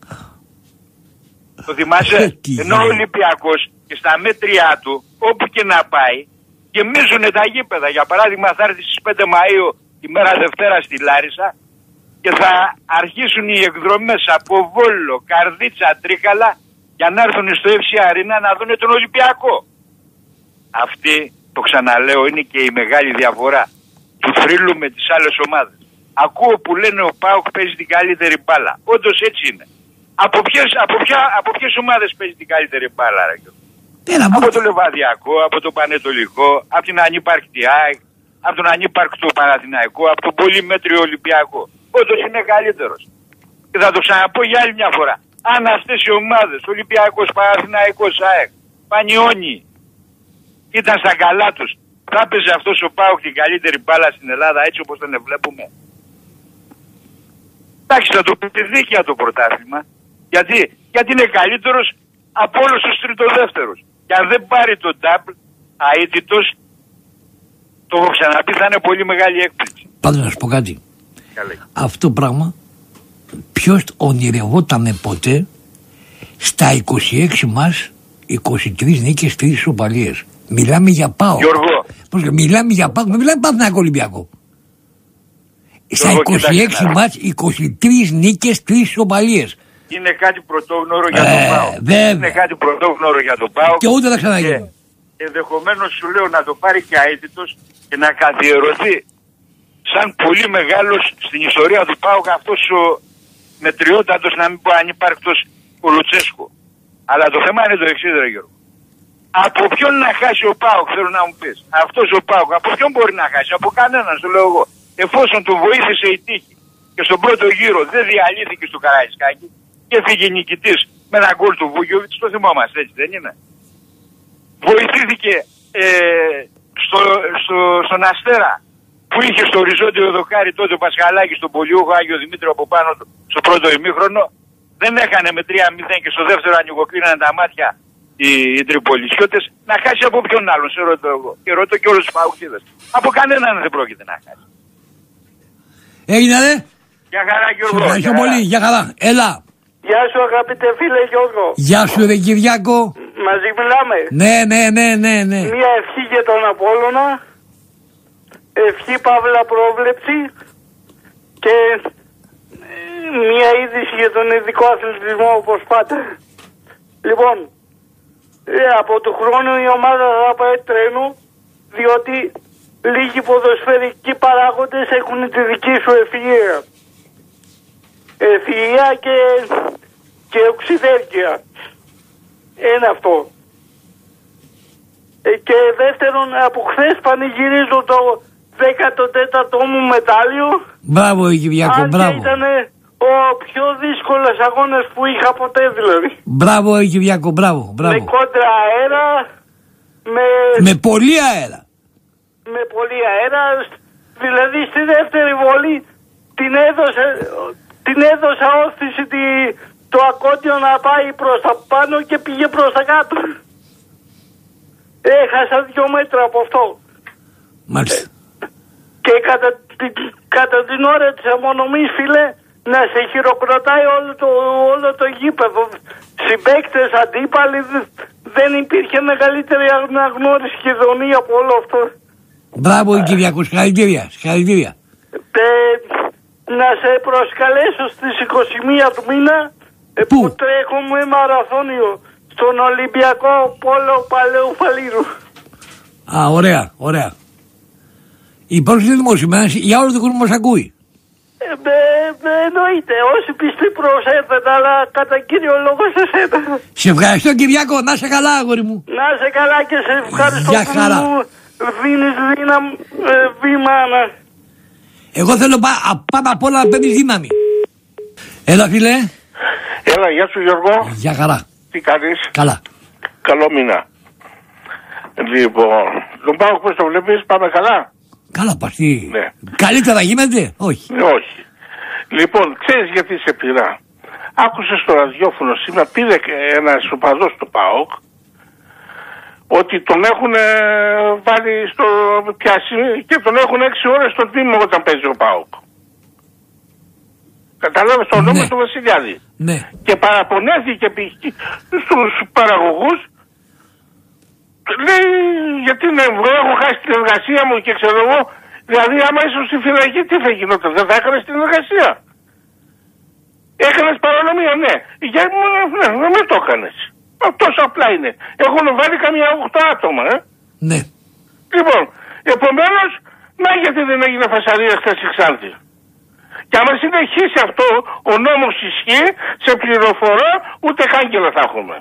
Το θυμάσαι? Ενώ ο Ολυμπιακός και στα μέτριά του, όπου και να πάει, γεμίζουνε τα γήπεδα. Για παράδειγμα, θα έρθει στις πέντε Μαΐου, η μέρα Δευτέρα στη Λάρισα, και θα αρχίσουν οι εκδρομές από Βόλο, Καρδίτσα, Τρίκαλα, για να έρθουν στο εφ σι Arena να δουν τον Ολυμπιακό. Αυτή, το ξαναλέω, είναι και η μεγάλη διαφορά του θρύλου με τις άλλες ομάδες. Ακούω που λένε ο ΠΑΟΚ παίζει την καλύτερη μπάλα. Όντως έτσι είναι. Από ποιες, από ποια, από ποιες ομάδες παίζει την καλύτερη μπάλα, ρε? Από το Λεβαδιακό, από το Πανετολικό, από την ανύπαρκτη ΑΕΚ, από τον ανύπαρκτο Παναθηναϊκό, από τον πολύ μέτριο Ολυμπιακό. Όντως είναι καλύτερος. Και θα το ξαναπώ για άλλη μια φορά. Αν αυτές οι ομάδες, Ολυμπιακός, Παναθηναϊκός, ΑΕΚ, Πανιόνι, ήταν στα καλά τους, θα έπαιζε αυτός ο ΠΑΟΚ την καλύτερη μπάλα στην Ελλάδα έτσι όπως τον βλέπουμε? Εντάξει, θα το πει δίκαια το πρωτάθλημα. Γιατί, γιατί είναι καλύτερος από όλους τους τριτοδεύτερους. Και αν δεν πάρει τον double αίτητος, το έχω ξαναπεί, θα είναι πολύ μεγάλη έκπληξη. Πάντως να σου πω κάτι. Καλή. Αυτό πράγμα ποιος ονειρευόταν ποτέ στα είκοσι έξι μας είκοσι τρεις νίκες, τρεις ισοπαλίες. Μιλάμε για ΠΑΟΚ. Γιώργο. Πώς, μιλάμε για ΠΑΟΚ, μιλάμε Παναθηναϊκό Ολυμπιακό. Στα είκοσι έξι μας είκοσι τρεις νίκες, τρεις ισοπαλίες. Είναι κάτι πρωτόγνωρο για ε, τον ΠΑΟΚ. Είναι κάτι πρωτόγνωρο για τον ΠΑΟΚ. Και ούτε θα ξαναγίνει. Ενδεχομένως σου λέω να το πάρει και αίτητος και να καθιερωθεί σαν πολύ μεγάλος στην ιστορία του ΠΑΟΚ αυτός ο μετριότατος, να μην πω ανύπαρκτος, ο Λουτσέσκο. Αλλά το θέμα είναι το εξής, ρε Γιώργο. Από ποιον να χάσει ο ΠΑΟΚ, θέλω να μου πεις. Αυτός ο ΠΑΟΚ, από ποιον μπορεί να χάσει? Από κανέναν, σου λέω εγώ. Εφόσον του βοήθησε η τύχη και στον πρώτο γύρο δεν διαλύθηκε στο Καραϊσκάκι και έφυγε νικητής με ένα γκολ του Βούγιοβιτς, το θυμόμαστε, έτσι δεν είναι? Βοηθήθηκε ε, στο, στο, στον Αστέρα που είχε στο οριζόντιο δοκάρι τότε ο Πασχαλάκης, στον πολιούχο Άγιο Δημήτριο από πάνω του στο πρώτο ημίχρονο. δεν έκανε με τρία μηδέν και στο δεύτερο ανοιγοκλίνανε τα μάτια οι, οι τριπολισιώτες, να χάσει από ποιον άλλον, σε ρωτώ εγώ. Και ρωτώ και όλους τους παουκτίδες. Από κανέναν δεν πρόκειται να χάσει. Έγινε ρε. Γεια χαρά Γιώργο. Σε ευχαριστώ πολύ, γεια χαρά. Έλα. Γεια σου αγαπητέ φίλε Γιώργο. Γεια σου ρε Κυριάκο. Μαζί μιλάμε. Ναι, ναι, ναι, ναι, ναι. Μια ευχή για τον Απόλλωνα. Ευχή παύλα πρόβλεψη. Και μια είδηση για τον ειδικό αθλητισμό όπως πάτε. Λοιπόν, από του χρόνου η ομάδα θα πάει τρένο, διότι λίγοι ποδοσφαιρικοί παράγοντες έχουν τη δική σου ευφυΐα. Ευφυΐα και, και οξυδέρκεια. Ένα αυτό. Ε, και δεύτερον, από χθες πανηγυρίζω το δέκατο τέταρτο μου μετάλλιο. Μπράβο Κυριακό, μπράβο. Αν ήταν ο πιο δύσκολος αγώνας που είχα ποτέ δηλαδή. Μπράβο Κυριακό, μπράβο, μπράβο. Με κόντρα αέρα, με... Με πολύ αέρα. Με πολύ αέρα, δηλαδή στη δεύτερη βολή την έδωσε, την έδωσα όθηση τη, το ακόντιο να πάει προς τα πάνω και πήγε προς τα κάτω. Έχασα δύο μέτρα από αυτό. Μάλιστα. Και κατά, κατά την ώρα της απονομής, φίλε, να σε χειροκροτάει όλο το, όλο το γήπεδο. Συμπαίκτες, αντίπαλοι, δεν υπήρχε μεγαλύτερη αναγνώριση και δονή από όλο αυτό. Μπράβο Κυριακό, συγχαρητήρια, συγχαρητήρια. Να σε προσκαλέσω στις είκοσι μία του μήνα που, που τρέχουμε μαραθώνιο στον Ολυμπιακό Πόλο Παλαιού Φαλήρου. Α, ωραία, ωραία. Υπάρχει δημοσιογράφο, για όλο τον κόσμο μας ακούει. Ε, ε, ε, εννοείται, όσοι πιστοί προσέθετε, αλλά κατά κύριο λόγο σε σένα. Σε ευχαριστώ Κυριακό, να είσαι καλά αγόρι μου. Να είσαι καλά και σε ευχαριστώ για που χαρά. μου δίνεις δύναμη, ε, βήμα να... Εγώ θέλω πά, πάνω απ' όλα να παίρνεις δύναμη. Έλα φίλε. Έλα, γεια σου Γιώργο. Γεια χαρά. Τι κάνεις? Καλά. Καλό μήνα. Λοιπόν, τον πάω πώς το βλέπεις, πάμε καλά. Καλά παστί. Ναι. Καλύτερα γίνεται, όχι. Ναι, όχι. Λοιπόν, ξέρεις γιατί σε πειρά. Άκουσες στο ραδιόφωνο σήμερα, πήρε ένας οπαδός του ΠΑΟΚ, ότι τον έχουν βάλει στο πιάσει και τον έχουν έξι ώρες στο τμήμα όταν παίζει ο ΠΑΟΚ. Κατάλαβες το όνομα ναι. του Βασιλιάδη. Ναι. Και παραπονέθηκε στους παραγωγούς. Λέει, γιατί ναι, έχω χάσει την εργασία μου και ξέρω εγώ, δηλαδή άμα ήσουν στη φυλακή τι θα γινόταν, δεν θα έκανες την εργασία. Έκανες παρανομία, ναι. Για ναι, ναι, μην το έκανες. Τόσο απλά είναι. Έχουν βάλει καμιά οκτώ άτομα, ε. Ναι. Λοιπόν, επομένως, να γιατί δεν έγινε φασαρία χθες η Ξάνθη. Και άμα συνεχίσει αυτό, ο νόμος ισχύει, σε πληροφορώ, ούτε κάγκελα θα έχουμε.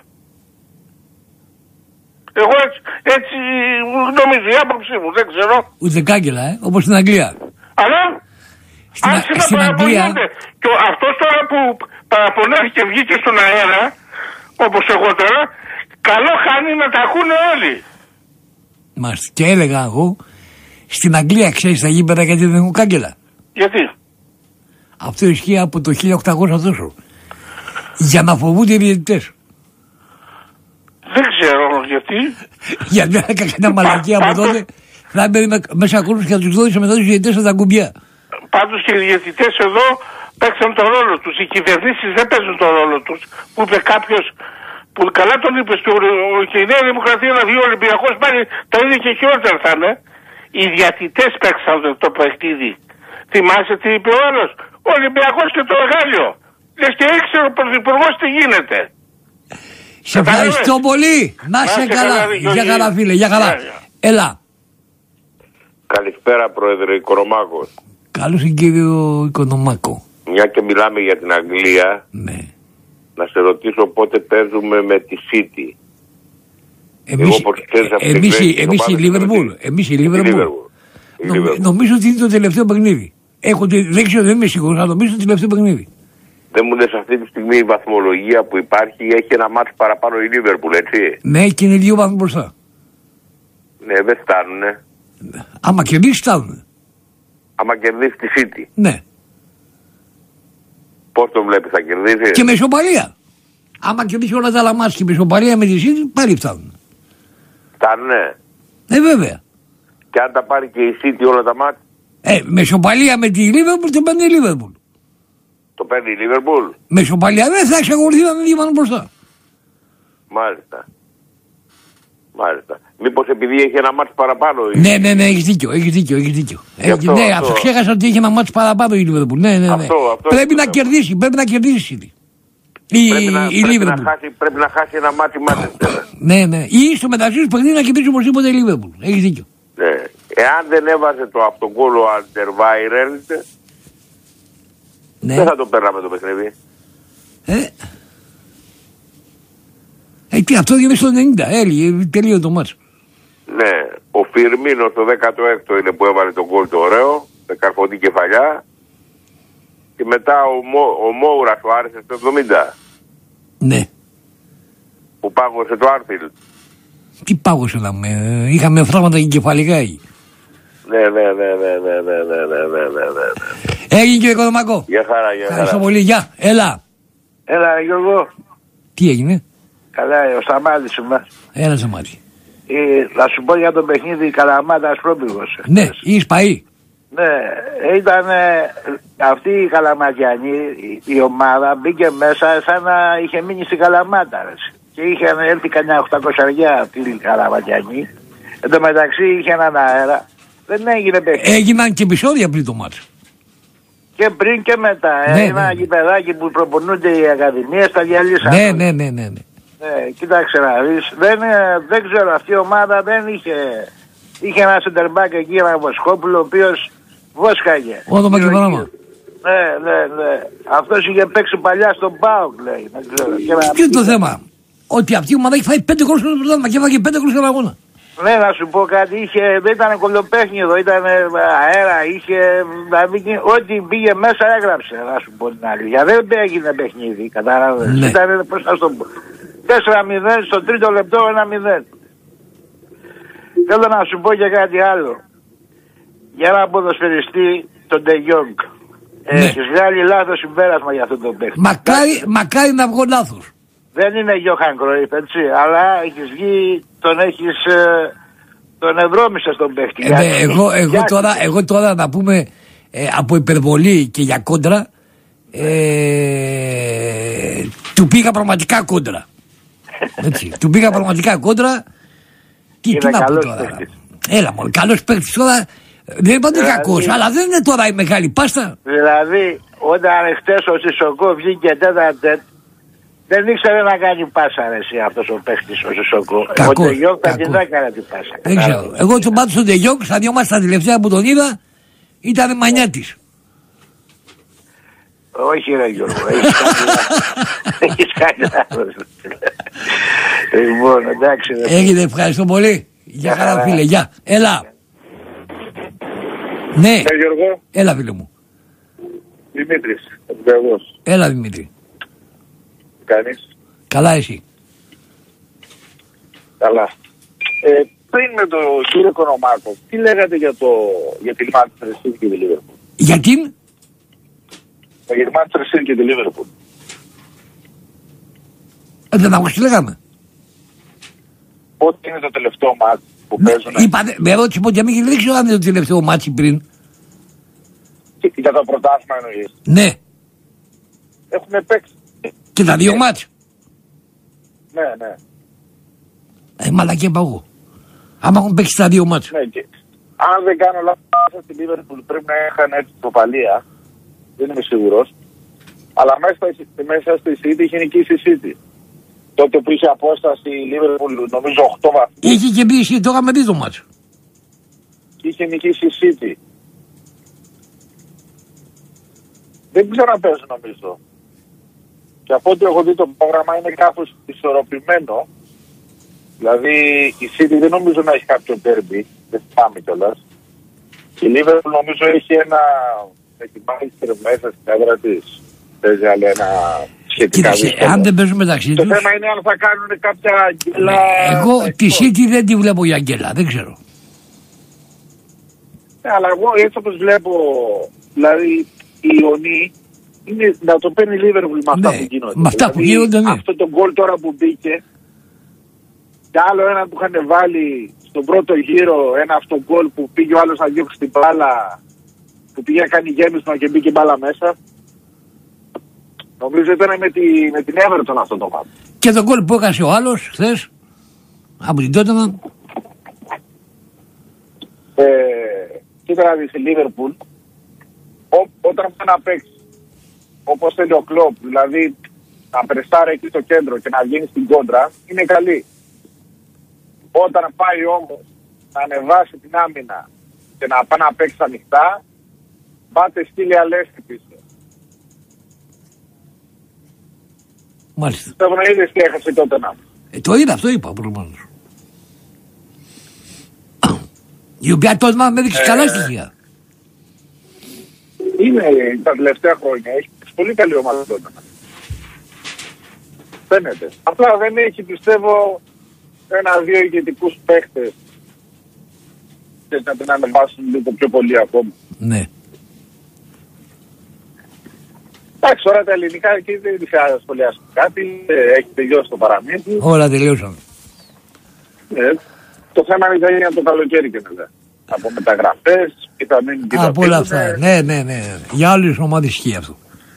Εγώ έτσι, έτσι νομίζω, η άποψή μου, δεν ξέρω. Ούτε κάγκελα, ε, όπως στην Αγγλία. Αλλά, στην, αν α, στην Αγγλία... Και αυτός τώρα που παραπονέθηκε και βγήκε στον αέρα, όπως εγώ τώρα, καλό χάνει να τα ακούνε όλοι. Μάλιστα. Και έλεγα εγώ, στην Αγγλία ξέρεις τα γήπεδα γιατί δεν έχουν κάγκελα. Γιατί? Αυτό ισχύει από το χίλια οκτακόσια τόσο. Για να φοβούνται οι διαιτητές. Δεν ξέρω γιατί. Γιατί αν έκανε μια μαλακία από τότε, θα έμπαινε μέσα κούρους και θα τους δώσει μετά τους διαιτητές στα κουμπιά. Πάντως και οι διαιτητές εδώ παίξαν τον ρόλο τους. Οι κυβερνήσεις δεν παίζουν τον ρόλο τους. Που είπε κάποιος, που καλά τον είπε, και η Νέα Δημοκρατία να βγει ο Ολυμπιακός πάλι τα ίδια και χειρότερα θα είναι. Οι διαιτητές παίξαν το παιχνίδι. Θυμάσαι τι είπε ο άλλος? Ο Ολυμπιακός και το Εγάλιο. Λες και ήξερε ο Πρωθυπουργός τι γίνεται. Σε ευχαριστώ πολύ. Να είσαι καλά. Για καλά φίλε, για καλά. Έλα. Καλησπέρα Πρόεδρε Οικονομάκος. Καλώς τον κύριο Οικονομάκο. Μια και μιλάμε για την Αγγλία. Ναι. Να σε ρωτήσω πότε παίζουμε με τη City. Εμείς, εμείς, εμείς η Λίβερπουλ. Εμείς η Λίβερπουλ. Νομίζω ότι είναι το τελευταίο παιχνίδι. Έχω, δεν ξέρω, δεν είμαι σίγουρος, αλλά νομίζω το τελευταίο παιχνίδι. Δεν μου λες αυτή τη στιγμή η βαθμολογία που υπάρχει έχει ένα μάτι παραπάνω η Λίβερπουλ, έτσι. Ναι, και είναι δύο βαθμούς μπροστά. Ναι, δεν φτάνουνε. Άμα κερδίσει φτάνουνε. Άμα κερδίσει τη City. Ναι. Πώς το βλέπεις, θα κερδίσει? Και με ισοπαλία. Άμα κερδίσει όλα τα άλλα μάτια και με ισοπαλία με τη City, πάλι φτάνουν. Φτάνουνε. Ε, βέβαια. Και αν τα πάρει και η City όλα τα μάτια. Ε, με ισοπαλία με τη Liverpool το παίρνει η Liverpool. Το παίρνει η Liverpool. Με ισοπαλία δεν θα εξακολουθεί να μην πάνω μπροστά. Μάλιστα. Μάλιστα. Μήπως επειδή έχει ένα μάτς παραπάνω. Ναι, ναι, ναι, έχεις δίκιο, έχεις δίκιο, έχεις δίκιο. Έχει, αυτό, ναι, αυτό. αυτό ξέχασα ότι έχει ένα μάτς παραπάνω η Liverpool. Ναι, ναι, ναι. Αυτό, αυτό πρέπει να κερδίσει, πρέπει να κερδίσει η, πρέπει να, η πρέπει Liverpool. Να χάσει, πρέπει να χάσει ένα μάτι μάτι. Ναι, ναι. Ή στο μεταξύ του παιχνίδι να κερδίσει οπωσδήποτε η Liverpool. Έχεις δίκιο. Ναι. Εάν δεν έβαζε το αυτοκόλλο Alderweireld, ναι. δεν θα το παίρναμε το παιχνίδι. Ε, ε τι, αυτό έγινε στο ενενήντα, έλυγε, τελείω το μάτσο. Ναι, ο Φιρμίνο στο δέκατο έκτο είναι που έβαλε τον γκολ το ωραίο, με καρφωτή κεφαλιά. Και μετά ο, Μο, ο Μόουρας του άρεσε στο εβδομήντα. Ναι. Που πάγωσε το Άρθιλ. Τι πάγωσε να με, είχαμε φράγματα κεφαλικά εκεί. Ναι, ναι, ναι, ναι, ναι, ναι, ναι, ναι, ναι, ναι, ναι. Έγινε και ο Οικονομακό. Γεια χαρά, γεια χαρά. Ευχαριστώ πολύ, γεια, έλα. Έλα, Γιώργο. Τι έγινε? Καλά, ο Σταμάτης είμαι. Έλα, Σταμάτη. Ε, θα σου πω για το παιχνίδι Καλαμάτας Πρόπηγος. Ναι, είσαι παεί. Ναι, ήταν ε, αυτή η Καλαματιανή, η, η ομάδα μπήκε μέσα σαν να είχε μείνει στην Καλαμάτα. Ρε. Και είχαν έρθει κανένα οκτακόσια αυτή η Καλαματιανή. Εν τω μεταξύ είχε έναν αέρα. Δεν έγινε παιχνίδι. Έγιναν και επεισόδια πριν το μάτσο. Και πριν και μετά. Ναι, ένα ναι. γηπεδάκι που προπονούνται οι ακαδημίες τα διαλύσαν. Ναι, ναι, ναι, ναι, ναι. Ναι, κοίταξε να δεις, δεν, δεν ξέρω, αυτή η ομάδα δεν είχε, είχε ένα σεντερμπάκ εκεί, ένα Βοσκόπουλο, ο οποίος βόσκαγε. Όνομα και πράγμα. Ναι, ναι, ναι. Αυτός είχε παίξει παλιά στον ΠΑΟΚ, λέει. Δεν ξέρω. Και ποιο είναι το θέμα? Ότι αυτή η ομάδα έχει φάει πέντε γκολ στο πρωτάθλημα και έφαγε πέντε γκολ στον αγώνα. Ναι, να σου πω κάτι, είχε, δεν ήταν κολοπέχνιδο, ήταν αέρα, είχε, δηλαδή, ό,τι πήγε μέσα έγραψε, να σου πω την αλήθεια. Δεν έγινε παιχνίδι, κατάλαβες. Ναι. Ήταν, πώς να σου το πω, τέσσερα μηδέν στο τρίτο λεπτό, ένα μηδέν. Θέλω να σου πω και κάτι άλλο. Για ένα ποδοσφαιριστή, τον Ντε Γιόγκ. Ναι. Έχεις βγάλει λάθος συμπέρασμα για αυτό το παιχνίδι. Μακάρι, μακάρι να βγω λάθος. Δεν είναι Γιώχαν Κρόιφ, έτσι, αλλά έχεις βγει, τον έχεις, ε, τον ευρώμησες τον παίχτη. Ε, ναι, εγώ, εγώ, τώρα, εγώ τώρα να πούμε ε, από υπερβολή και για κόντρα, ε, του πήγα πραγματικά κόντρα. Έτσι, του πήγα πραγματικά κόντρα. Τι, τι να πω τώρα. Παίκτης. Έλα μόνο, καλός παίκτης τώρα. Δεν είπα ότι είναι κακός, αλλά δεν είναι τώρα η μεγάλη πάστα. Δηλαδή, όταν χτες ο Σισοκό βγήκε τέταρτε, δεν ήξερε να κάνει πάσα ρε εσύ αυτός ο παίχτης ο Σισοκό. Ο Ντε Γιόγκ θα την έκανε την πάσα. Δεν ξέρω. Εγώ τον πάντω στον Ντε Γιόγκ, στα δυο μας τα τελευταία που τον είδα, ήταν μανιάτης. Όχι ρε Γιώργο, έχεις κάνει λάθος. Λοιπόν, εντάξει. Έγινε, ευχαριστώ πολύ. Γεια χαρά φίλε, γεια. Έλα. Ναι. Ε, Γιώργο. Έλα φίλε μου. Δημήτρης, Εμπεγός. Έλα Δημήτρη. Τι κάνεις? Καλά εσύ? Καλά. Ε, πριν με τον κύριο Κονομάκο, τι λέγατε για, το, για τη Manchester City και τη Liverpool? Για την? Για τη Manchester City και τη Liverpool. Ε, δεν ακούς τι λέγαμε. Πότε είναι το τελευταίο μάτι που με, παίζουν? Είπατε, με ερώτηση πότε μην δεν ξέρω αν είναι το τελευταίο μάτι πριν. Και, για το πρωτάθλημα εννοείς? Ναι. Έχουν παίξει. Και τα δύο μάτς. Ναι, ναι. Ε, μαλακία παγώ. Άμα έχουν παίξει τα δύο μάτς. Ναι, και αν δεν κάνω λάθος στη Liverpool πρέπει να είχαν έτσι προπαλία. Δεν είμαι σίγουρος. Αλλά μέσα, μέσα στη City είχε νικήσει η City. Τότε που είχε απόσταση η Liverpool νομίζω οκτώ βαθμούς. Είχε και μπει η City, το είχαμε δει το μάτς. Είχε νικήσει η City. Δεν ξέρω να παίζουν νομίζω. Και από ό,τι έχω δει το πρόγραμμα είναι κάπως ισορροπημένο. Δηλαδή η City δεν νομίζω να έχει κάποιο derby, δεν θυμάμαι κιόλας. Και η Liverpool νομίζω έχει ένα, έχει Manchester μέσα στην έδρα της. Παίζει άλλο ένα σχετικά δύσκολο. Αν δεν παίζουν μεταξύ το τους... θέμα είναι αν θα κάνουν κάποια αγγέλα... Εγώ τη City δεν τη βλέπω για αγγέλα, δεν ξέρω. Ναι, αλλά εγώ έτσι όπως βλέπω, δηλαδή οι Ιωνοί είναι να το παίρνει η Λίβερπουλ με αυτά ναι, που γίνονται. Με αυτά που γίνονται, ναι. Αυτό το γκολ τώρα που μπήκε και άλλο ένα που είχαν βάλει στον πρώτο γύρο, ένα αυτό γκολ που πήγε ο άλλος να διώξει την μπάλα, που πήγε να κάνει γέμισμα και μπήκε μπάλα μέσα. Νομίζω ήταν με, τη, με την Everton αυτό το μάτι. Και το γκολ που έκανε ο άλλος χθες από την Tottenham. Ε, κοίτα να δεις η Λίβερπουλ όταν πάει να παίξει όπως θέλει ο Κλοπ, δηλαδή να πρεστάρει εκεί στο κέντρο και να βγαίνει στην κόντρα, είναι καλή. Όταν πάει όμως να ανεβάσει την άμυνα και να πάει να παίξει ανοιχτά, πάτε στείλει αλέστη πίσω. Μάλιστα. Το να είδες τι έχασε τότε να. Ε, το είδα, αυτό είπα προηγουμένως. Η οποία τότε με έδειξε καλά στοιχεία. Είναι τα τελευταία χρόνια, έχει πολύ καλή ομάδα τότε. Φαίνεται. Απλά δεν έχει, πιστεύω, ένα-δύο ηγετικούς παίχτες και να την ανεβάσουν λίγο πιο πολύ ακόμα. Ναι. Εντάξει, τώρα τα ελληνικά εκεί δεν θα σχολιάσουν κάτι, έχει τελειώσει το παραμύθι. Όλα τελειώσαν. Ε, το θέμα είναι θα γίνει από το καλοκαίρι και μετά. Από μεταγραφές, και θα μείνουν και από όλα αυτά. Ναι, ναι, ναι. Για όλες τις ομάδες ισχύει αυτό.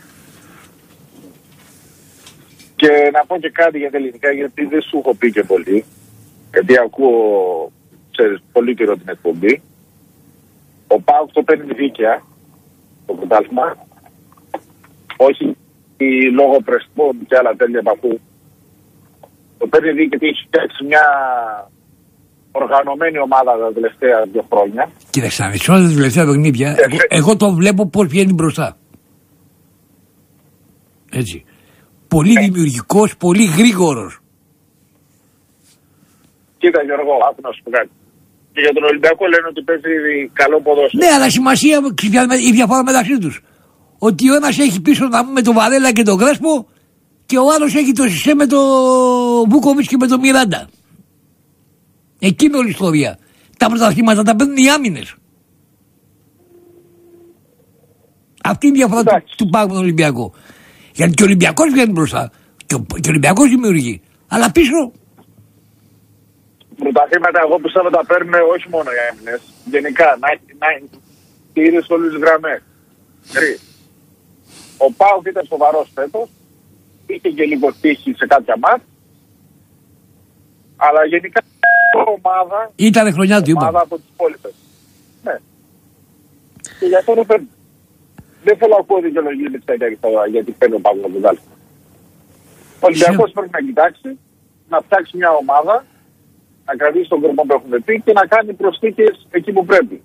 Και να πω και κάτι για τα ελληνικά, γιατί δεν σου έχω πει και πολύ. Γιατί ακούω, ξέρεις, πολύ καιρό την εκπομπή. Ο ΠΑΟΚ το παίρνει δίκαια, το πρωτάθλημα. Όχι λόγω πρεσπών και άλλα τέλεια από αυτού. Το παίρνει δίκαια γιατί έχει φτιάξει μια οργανωμένη ομάδα τα τελευταία δύο χρόνια. Κοίταξε, σε όλα τα τελευταία παιχνίδια, ε, εγώ, εγώ το βλέπω πώς βγαίνει μπροστά. Έτσι. Πολύ ε. δημιουργικός, πολύ γρήγορος. Κοίτα Γιώργο, άκου να σου πω κάτι. Και για τον Ολυμπιακό λένε ότι παίζει καλό ποδόσφαιρο. Ναι, αλλά σημασία η διαφορά μεταξύ τους. Ότι ο ένας έχει πίσω να πούμε τον Βαρέλα και τον Κρέσπο και ο άλλος έχει το Σισέ με τον Βούκοβιτς και με τον Μιράντα. Εκεί είναι όλη η ιστορία. Τα πρωταθλήματα τα παίρνουν οι άμυνες. Αυτή είναι η διαφορά του, του ΠΑΟΚ με τον Ολυμπιακό. Γιατί και ο Ολυμπιακός βγαίνει μπροστά. Και ο, και ο Ολυμπιακός δημιουργεί. Αλλά πίσω. Πρωταθλήματα εγώ πιστεύω τα παίρνουν όχι μόνο οι άμυνες. Γενικά να, να τηρείς όλες τις γραμμές. Ο ΠΑΟΚ ήταν σοβαρός φέτος. Είχε και λίγο τύχη σε κάποια μάτ. Αλλά γενικά ομάδα. Ήτανε χρονιά του, είπα. Ομάδα από τις υπόλοιπες. Ναι. Και γι' αυτό δεν παίρνει. Δεν θέλω να ακούω δικαιολογίες γιατί παίρνει ο ΠΑΟΚ να τον βγάλει. Ο Ολυμπιακός πρέπει να κοιτάξει, να φτιάξει μια ομάδα, να κρατήσει τον κορμό που έχουμε πει και να κάνει προσθήκες εκεί που πρέπει.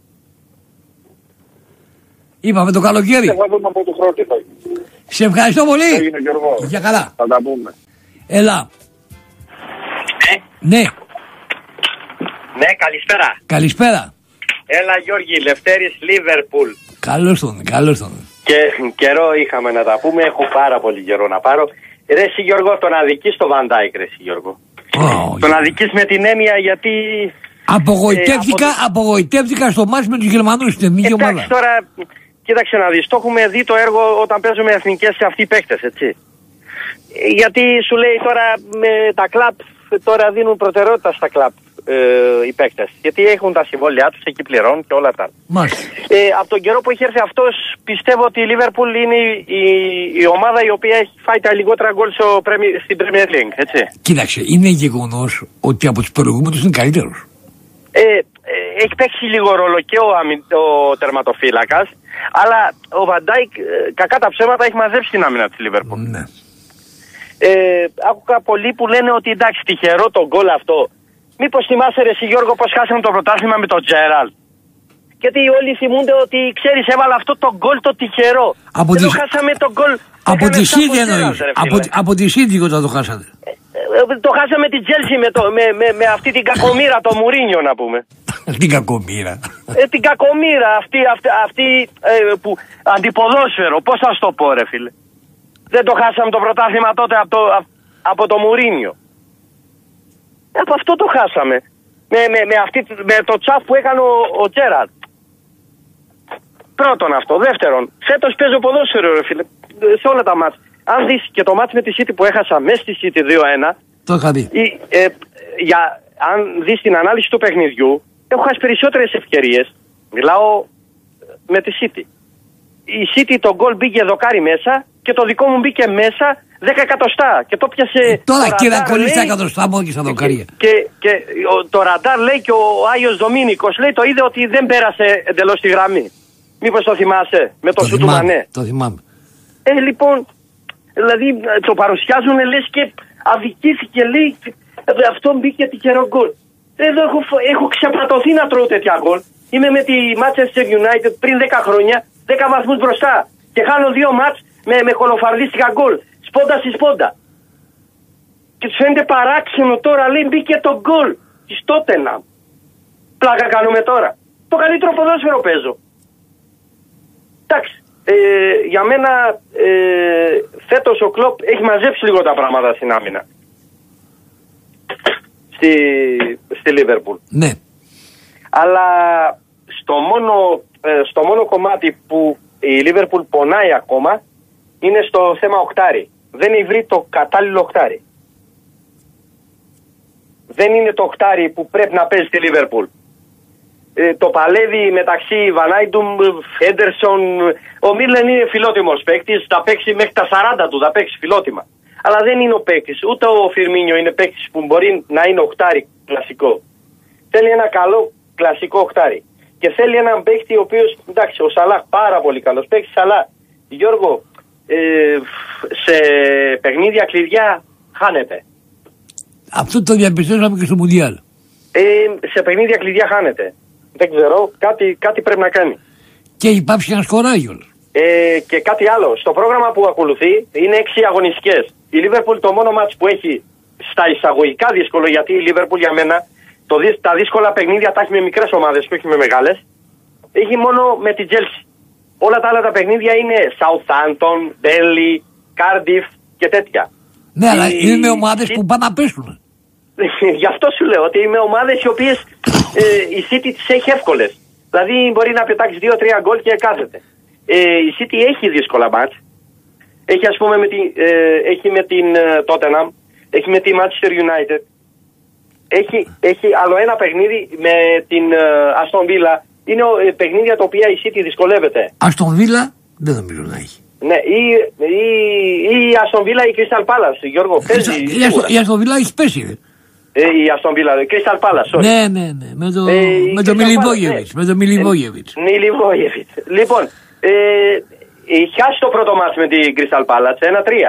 Είπαμε το καλοκαίρι. Εγώ δούμε από το χρόνο. Σε ευχαριστώ πολύ. Έγινε, Γιώργο. Για καλά. Θα τα πούμε. Έλα. Ε? Ναι. Ναι, καλησπέρα. Καλησπέρα. Έλα Γιώργη, Λευτέρης Λίβερπουλ. Καλώς τον, καλώς τον. Και καιρό είχαμε να τα πούμε, έχω πάρα πολύ καιρό να πάρω. Ρε εσύ Γιώργο, τον αδικείς το Βαντάικ, ρε εσύ Γιώργο. Oh, τον αδικείς με την έννοια γιατί... Απογοητεύτηκα, ε, απο... απογοητεύτηκα στο μάτς με τους Γερμανούς στην εθνική ομάδα. Εντάξει τώρα, κοίταξε να δεις, το έχουμε δει το έργο όταν παίζουμε εθνικές και αυτοί οι παίκτες, έτσι. Γιατί σου λέει τώρα με τα κλαμπ, τώρα δίνουν προτεραιότητα στα κλαμπ ε, οι παίκτες. Γιατί έχουν τα συμβόλαιά τους, εκεί πληρώνουν και όλα αυτά. Ε, από τον καιρό που έχει έρθει αυτός, πιστεύω ότι η Liverpool είναι η, η ομάδα η οποία έχει φάει τα λιγότερα γκολ στην Premier League, έτσι. Κοίταξε, είναι γεγονός ότι από τους προηγούμενους είναι καλύτερος. Ε, ε, έχει παίξει λίγο ρόλο και ο, ο τερματοφύλακας, αλλά ο Βαντάικ, ε, κακά τα ψέματα, έχει μαζέψει την άμυνα της Liverpool. Ναι. Ε, άκουγα πολλοί που λένε ότι εντάξει τυχερό το γκολ αυτό. Μήπως θυμάσαι ρε εσύ Γιώργο πως χάσαμε το πρωτάθλημα με τον Τζέραλ. Γιατί όλοι θυμούνται ότι ξέρεις έβαλε αυτό το γκολ το τυχερό. Από τη... χάσαμε το γκολ. Από τη City εννοείς. Από, από τη City όταν το χάσατε. Ε, ε, το χάσαμε την Chelsea με, το, με, με, με αυτή την κακομήρα το Μουρίνιο να πούμε. Την κακομήρα. Ε, την κακομήρα αυτή, αυτή, αυτή ε, που αντιποδόσφαιρο. Πώς θα σου το πω ρε φίλε. Δεν το χάσαμε το πρωτάθλημα τότε από το, από το Μουρίνιο. Από αυτό το χάσαμε. Με, με, με, αυτή, με το τσαφ που έκανε ο, ο Τζέραρντ. Πρώτον αυτό. Δεύτερον, φέτος παίζω ποδόσφαιρο ρε φίλε. σε όλα τα μάτς. Αν δεις και το μάτς με τη City που έχασα μέσα στη City δύο ένα. Το είχα δει. Ε, για, αν δεις την ανάλυση του παιχνιδιού, έχω χάσει περισσότερες ευκαιρίες. Μιλάω με τη City. Η City το γκολ μπήκε δοκάρι μέσα και το δικό μου μπήκε μέσα δέκα εκατοστά. Και το πιάσε. Ε, τώρα και να κολλήσει τα λέει... εκατοστά μου και στα δοκάρια. Και, και, και ο, το ραντάρ λέει και ο Άγιος Δομήνικος λέει το είδε ότι δεν πέρασε εντελώς τη γραμμή. Μήπως το θυμάσαι με το, το σου του Μανέ. Το θυμάμαι. Ε, λοιπόν, δηλαδή το παρουσιάζουν λες και αδικήθηκε λέει αυτό μπήκε τυχερό γκολ. Εδώ έχω, έχω ξεπατωθεί να τρώω τέτοια γκολ. Είμαι με τη Manchester United πριν δέκα χρόνια, δέκα βαθμούς μπροστά. Και χάνω δύο μάτς με, με κολοφαρδίστικα γκολ. Σπόντα στη σπόντα. Και τους φαίνεται παράξενο τώρα, λέει μπήκε το γκολ της Tottenham. Πλάκα κάνουμε τώρα. Το καλύτερο ποδόσφαιρο παίζω. Εντάξει, ε, για μένα ε, φέτος ο Κλοπ έχει μαζέψει λίγο τα πράγματα στην άμυνα. Στη, στη Liverpool. Ναι. Αλλά στο μόνο, ε, στο μόνο κομμάτι που η Liverpool πονάει ακόμα είναι στο θέμα οκτάρι. Δεν έχει βρει το κατάλληλο οκτάρι. Δεν είναι το οκτάρι που πρέπει να παίζει στη Liverpool. Ε, το παλεύει μεταξύ Βανάιντουμ, Έντερσον. Ο Μίλεν είναι φιλότιμος παίκτης, θα παίξει μέχρι τα σαράντα του, θα παίξει φιλότιμα. Αλλά δεν είναι ο παίκτης, ούτε ο Φιρμίνιο είναι παίκτης που μπορεί να είναι οκτάρι κλασικό. Θέλει ένα καλό κλασικό οκτάρι. Και θέλει έναν παίκτη ο οποίος, εντάξει, ο Σαλάχ πάρα πολύ καλός παίκτης, αλλά Γιώργο, ε, σε παιχνίδια κλειδιά χάνεται. Αυτό το διαπιστώσαμε και στο Μουντιάλ. Ε, σε παιχνίδια κλειδιά χάνεται. Δεν ξέρω, κάτι, κάτι πρέπει να κάνει. Και υπάρχει ένας κοράγιος. Ε, και κάτι άλλο. Στο πρόγραμμα που ακολουθεί είναι έξι αγωνιστικές. Η Liverpool το μόνο μάτς που έχει στα εισαγωγικά δύσκολο, γιατί η Liverpool για μένα το, τα δύσκολα παιχνίδια τα έχει με μικρές ομάδες και όχι με μεγάλες. Έχει μόνο με την Chelsea. Όλα τα άλλα τα παιχνίδια είναι Southampton, Burnley, Cardiff και τέτοια. Ναι, η... αλλά είναι με ομάδες η... που πάνε να πέσουν. Γι' αυτό σου λέω ότι είμαι ομάδες οι οποίες ε, η City τις έχει εύκολες. Δηλαδή μπορεί να πετάξει δύο τρία γκολ και κάθεται. Ε, η City έχει δύσκολα μάτς. Έχει ας πούμε με, τη, ε, έχει με την ε, Tottenham, έχει με τη Manchester United. Έχει, έχει άλλο ένα παιχνίδι με την ε, Aston Villa. Είναι ε, παιχνίδια τα οποία η City δυσκολεύεται. Aston Villa δεν νομίζω να έχει. Ναι, ή η Aston Villa ή η Crystal Palace, Γιώργο, παίζει. Η Aston Villa έχει πέσει. Ε, η Aston Villa, η Crystal Palace, sorry. Ναι, ναι, ναι, με το, ε, με το Μιλιβόγεβιτς, ναι. με το Μιλιβόγεβιτς. Ε, Μιλιβόγεβιτς. Λοιπόν, ε, έχει χάσει το πρώτο μάτς με την Crystal Palace, ένα τρία.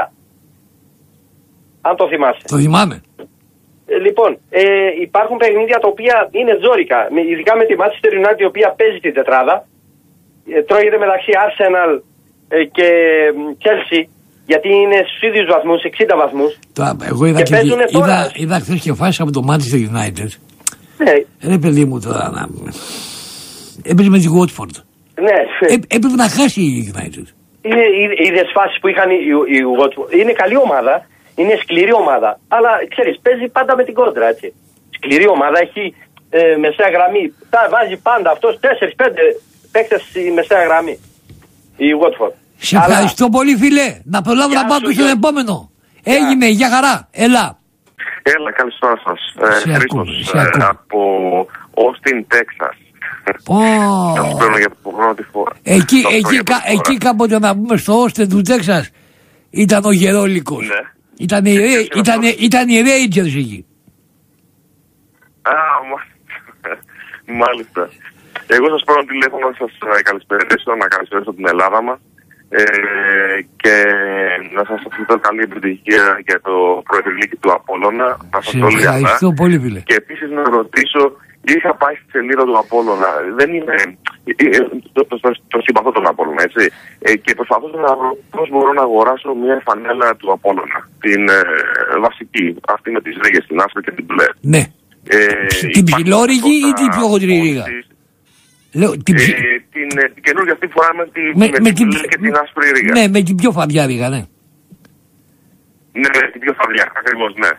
Αν το θυμάσαι. Το θυμάμαι. Ε, λοιπόν, ε, υπάρχουν παιχνίδια τα οποία είναι ζόρικα, ειδικά με τη Manchester United η οποία παίζει την τετράδα. Ε, τρώγεται μεταξύ Arsenal ε, και Chelsea. Γιατί είναι στους ίδιους βαθμούς, εξήντα βαθμούς. Τώρα, εγώ είδα, και και, είδα, είδα χθες και φάσεις από το Manchester United. Ναι. Ρε παιδί μου τώρα να... Έπαιζε με τη Watford. Ναι. Ε, έπρεπε να χάσει η United. Είναι είδες φάσεις που είχαν η, η Watford. Είναι καλή ομάδα, είναι σκληρή ομάδα. Αλλά ξέρεις, παίζει πάντα με την κόντρα, έτσι. Σκληρή ομάδα, έχει ε, μεσαία γραμμή. Τα βάζει πάντα αυτός τέσσερις πέντε παίκτες στη μεσαία γραμμή. Η Watford. Σε ευχαριστώ Αλλά... πολύ φίλε. Να προλάβω να πάω στον επόμενο. Yeah. Έγινε, για χαρά. Έλα. Έλα, καλησπέρα σας. Ε, Χρήστος ε, από Austin, Texas. Oh. Για πρώτη φορά. Εκεί, εκεί, κα, εκεί κάποτε να πούμε στο Austin του Texas ήταν ο Γερόλικος. Ναι. Ήταν οι, ήταν, ήταν οι Rangers εκεί. Α, μάλιστα. Εγώ σας παίρνω τηλέφωνο να σας καλησπερίσω, να καλησπερίσω την Ελλάδα μας. Ε, και να σας ευχηθώ καλή επιτυχία για το προεδρυλίκι του Απόλλωνα. Να σας το ευχαριστώ πολύ φίλε. Και επίσης να ρωτήσω, είχα πάει στη σελίδα του Απόλλωνα, δεν είναι, το, το, το, το συμπαθώ τον Απόλλωνα, έτσι, ε, και προσπαθούσα να βρω πώς μπορώ να αγοράσω μια φανέλα του Απόλλωνα, την ε, βασική, αυτή με τις ρίγες, την άσπρη και την μπλε. Ναι, ε, την ψηλόρυγη ή την πιο χοντρή ρίγα? Λέω, την, ε, την, την καινούργια αυτή φορά με, τη, με, με, με την μπλε και την άσπρη ρίγα. Ναι, με την πιο φαμπιά ρίγα, ναι. Ναι, με την πιο φαμπιά, ακριβώς, ναι.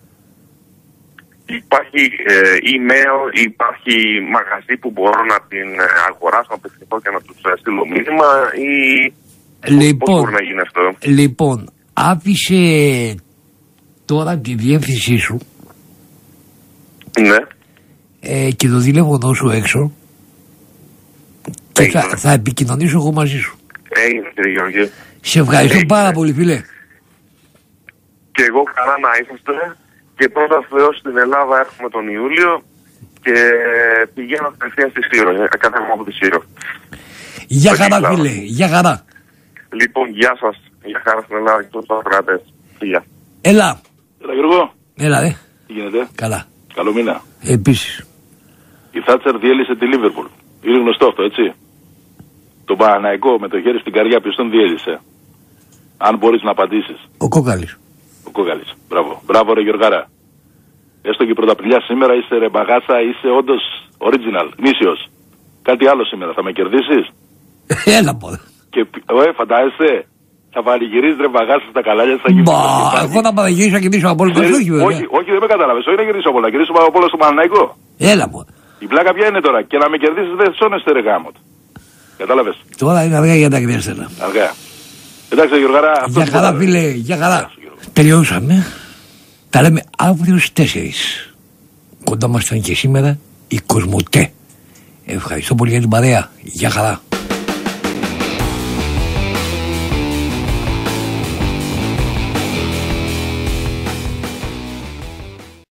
Υπάρχει ε, email, υπάρχει μαγαζί που μπορώ να την αγοράσω, να απευθυνθώ και να τους στείλω μήνυμα ή Λοιπόν, πώς μπορεί να γίνει αυτό? Λοιπόν, άφησε τώρα τη διεύθυνσή σου. Ναι. Ε, και το τηλέφωνο σου έξω. Και θα, θα επικοινωνήσω εγώ μαζί σου. Έγινε, κύριε Γεωργίου. Σε ευχαριστώ Έγινε. πάρα πολύ, φίλε. Και εγώ καλά να είσαστε. Και πρώτα Θεός στην Ελλάδα έρχομαι τον Ιούλιο και πηγαίνω κατευθείαν στη Σύρο. Κατέβομαι από τη Σύρο. Γεια χαρά, φίλε. Γεια χαρά. Λοιπόν, γεια σας. Γεια χαρά στην Ελλάδα και τους ακροατές. Γεια. Έλα. Έλα Γιώργο. Έλα, δε. Τι γίνεται? Καλά. Καλό μήνα. Επίσης. Η Θάτσερ διέλυσε τη Λίβερπουλ. Είναι γνωστό αυτό, έτσι. Τον Παναθηναϊκό με το χέρι στην καρδιά ποιος τον διέλυσε? Αν μπορείς να απαντήσεις. Ο Κόκαλης. Ο Κόκαλης. Μπράβο. Μπράβο ρε Γιωργάρα. Έστω και πρωταπηλιά σήμερα είσαι ρε μπαγάσα, είσαι όντως original, νήσιος. Κάτι άλλο σήμερα, θα με κερδίσεις? Έλα πω. Και ε, φαντάζεσαι, θα πανηγυρίζεις ρε μπαγάσα στα καλάλια, θα γίνει. Μπα, εγώ να πανηγυρίσω να κερδίσω από όλο το όχι, όχι, όχι, δεν με κατάλαβες, όχι να κερδίσω από όλα, κερδίσω από όλα στο Παναθηναϊκό. Έλα πω. Η πλάκα ποια είναι τώρα, και να με κερδίσεις δεν σώνεστε ρε γάμο. Κατάλαβες. Τώρα είναι αργά για τα κρυαστέλα. Αργά. Εντάξει Γιωργάρα. Για χαρά φίλε, για χαρά. Τελειώσαμε. Τα λέμε αύριο στις τέσσερις. Κοντά μας ήταν και σήμερα η Κοσμοτέ. Ευχαριστώ πολύ για την παρέα. Γεια χαρά.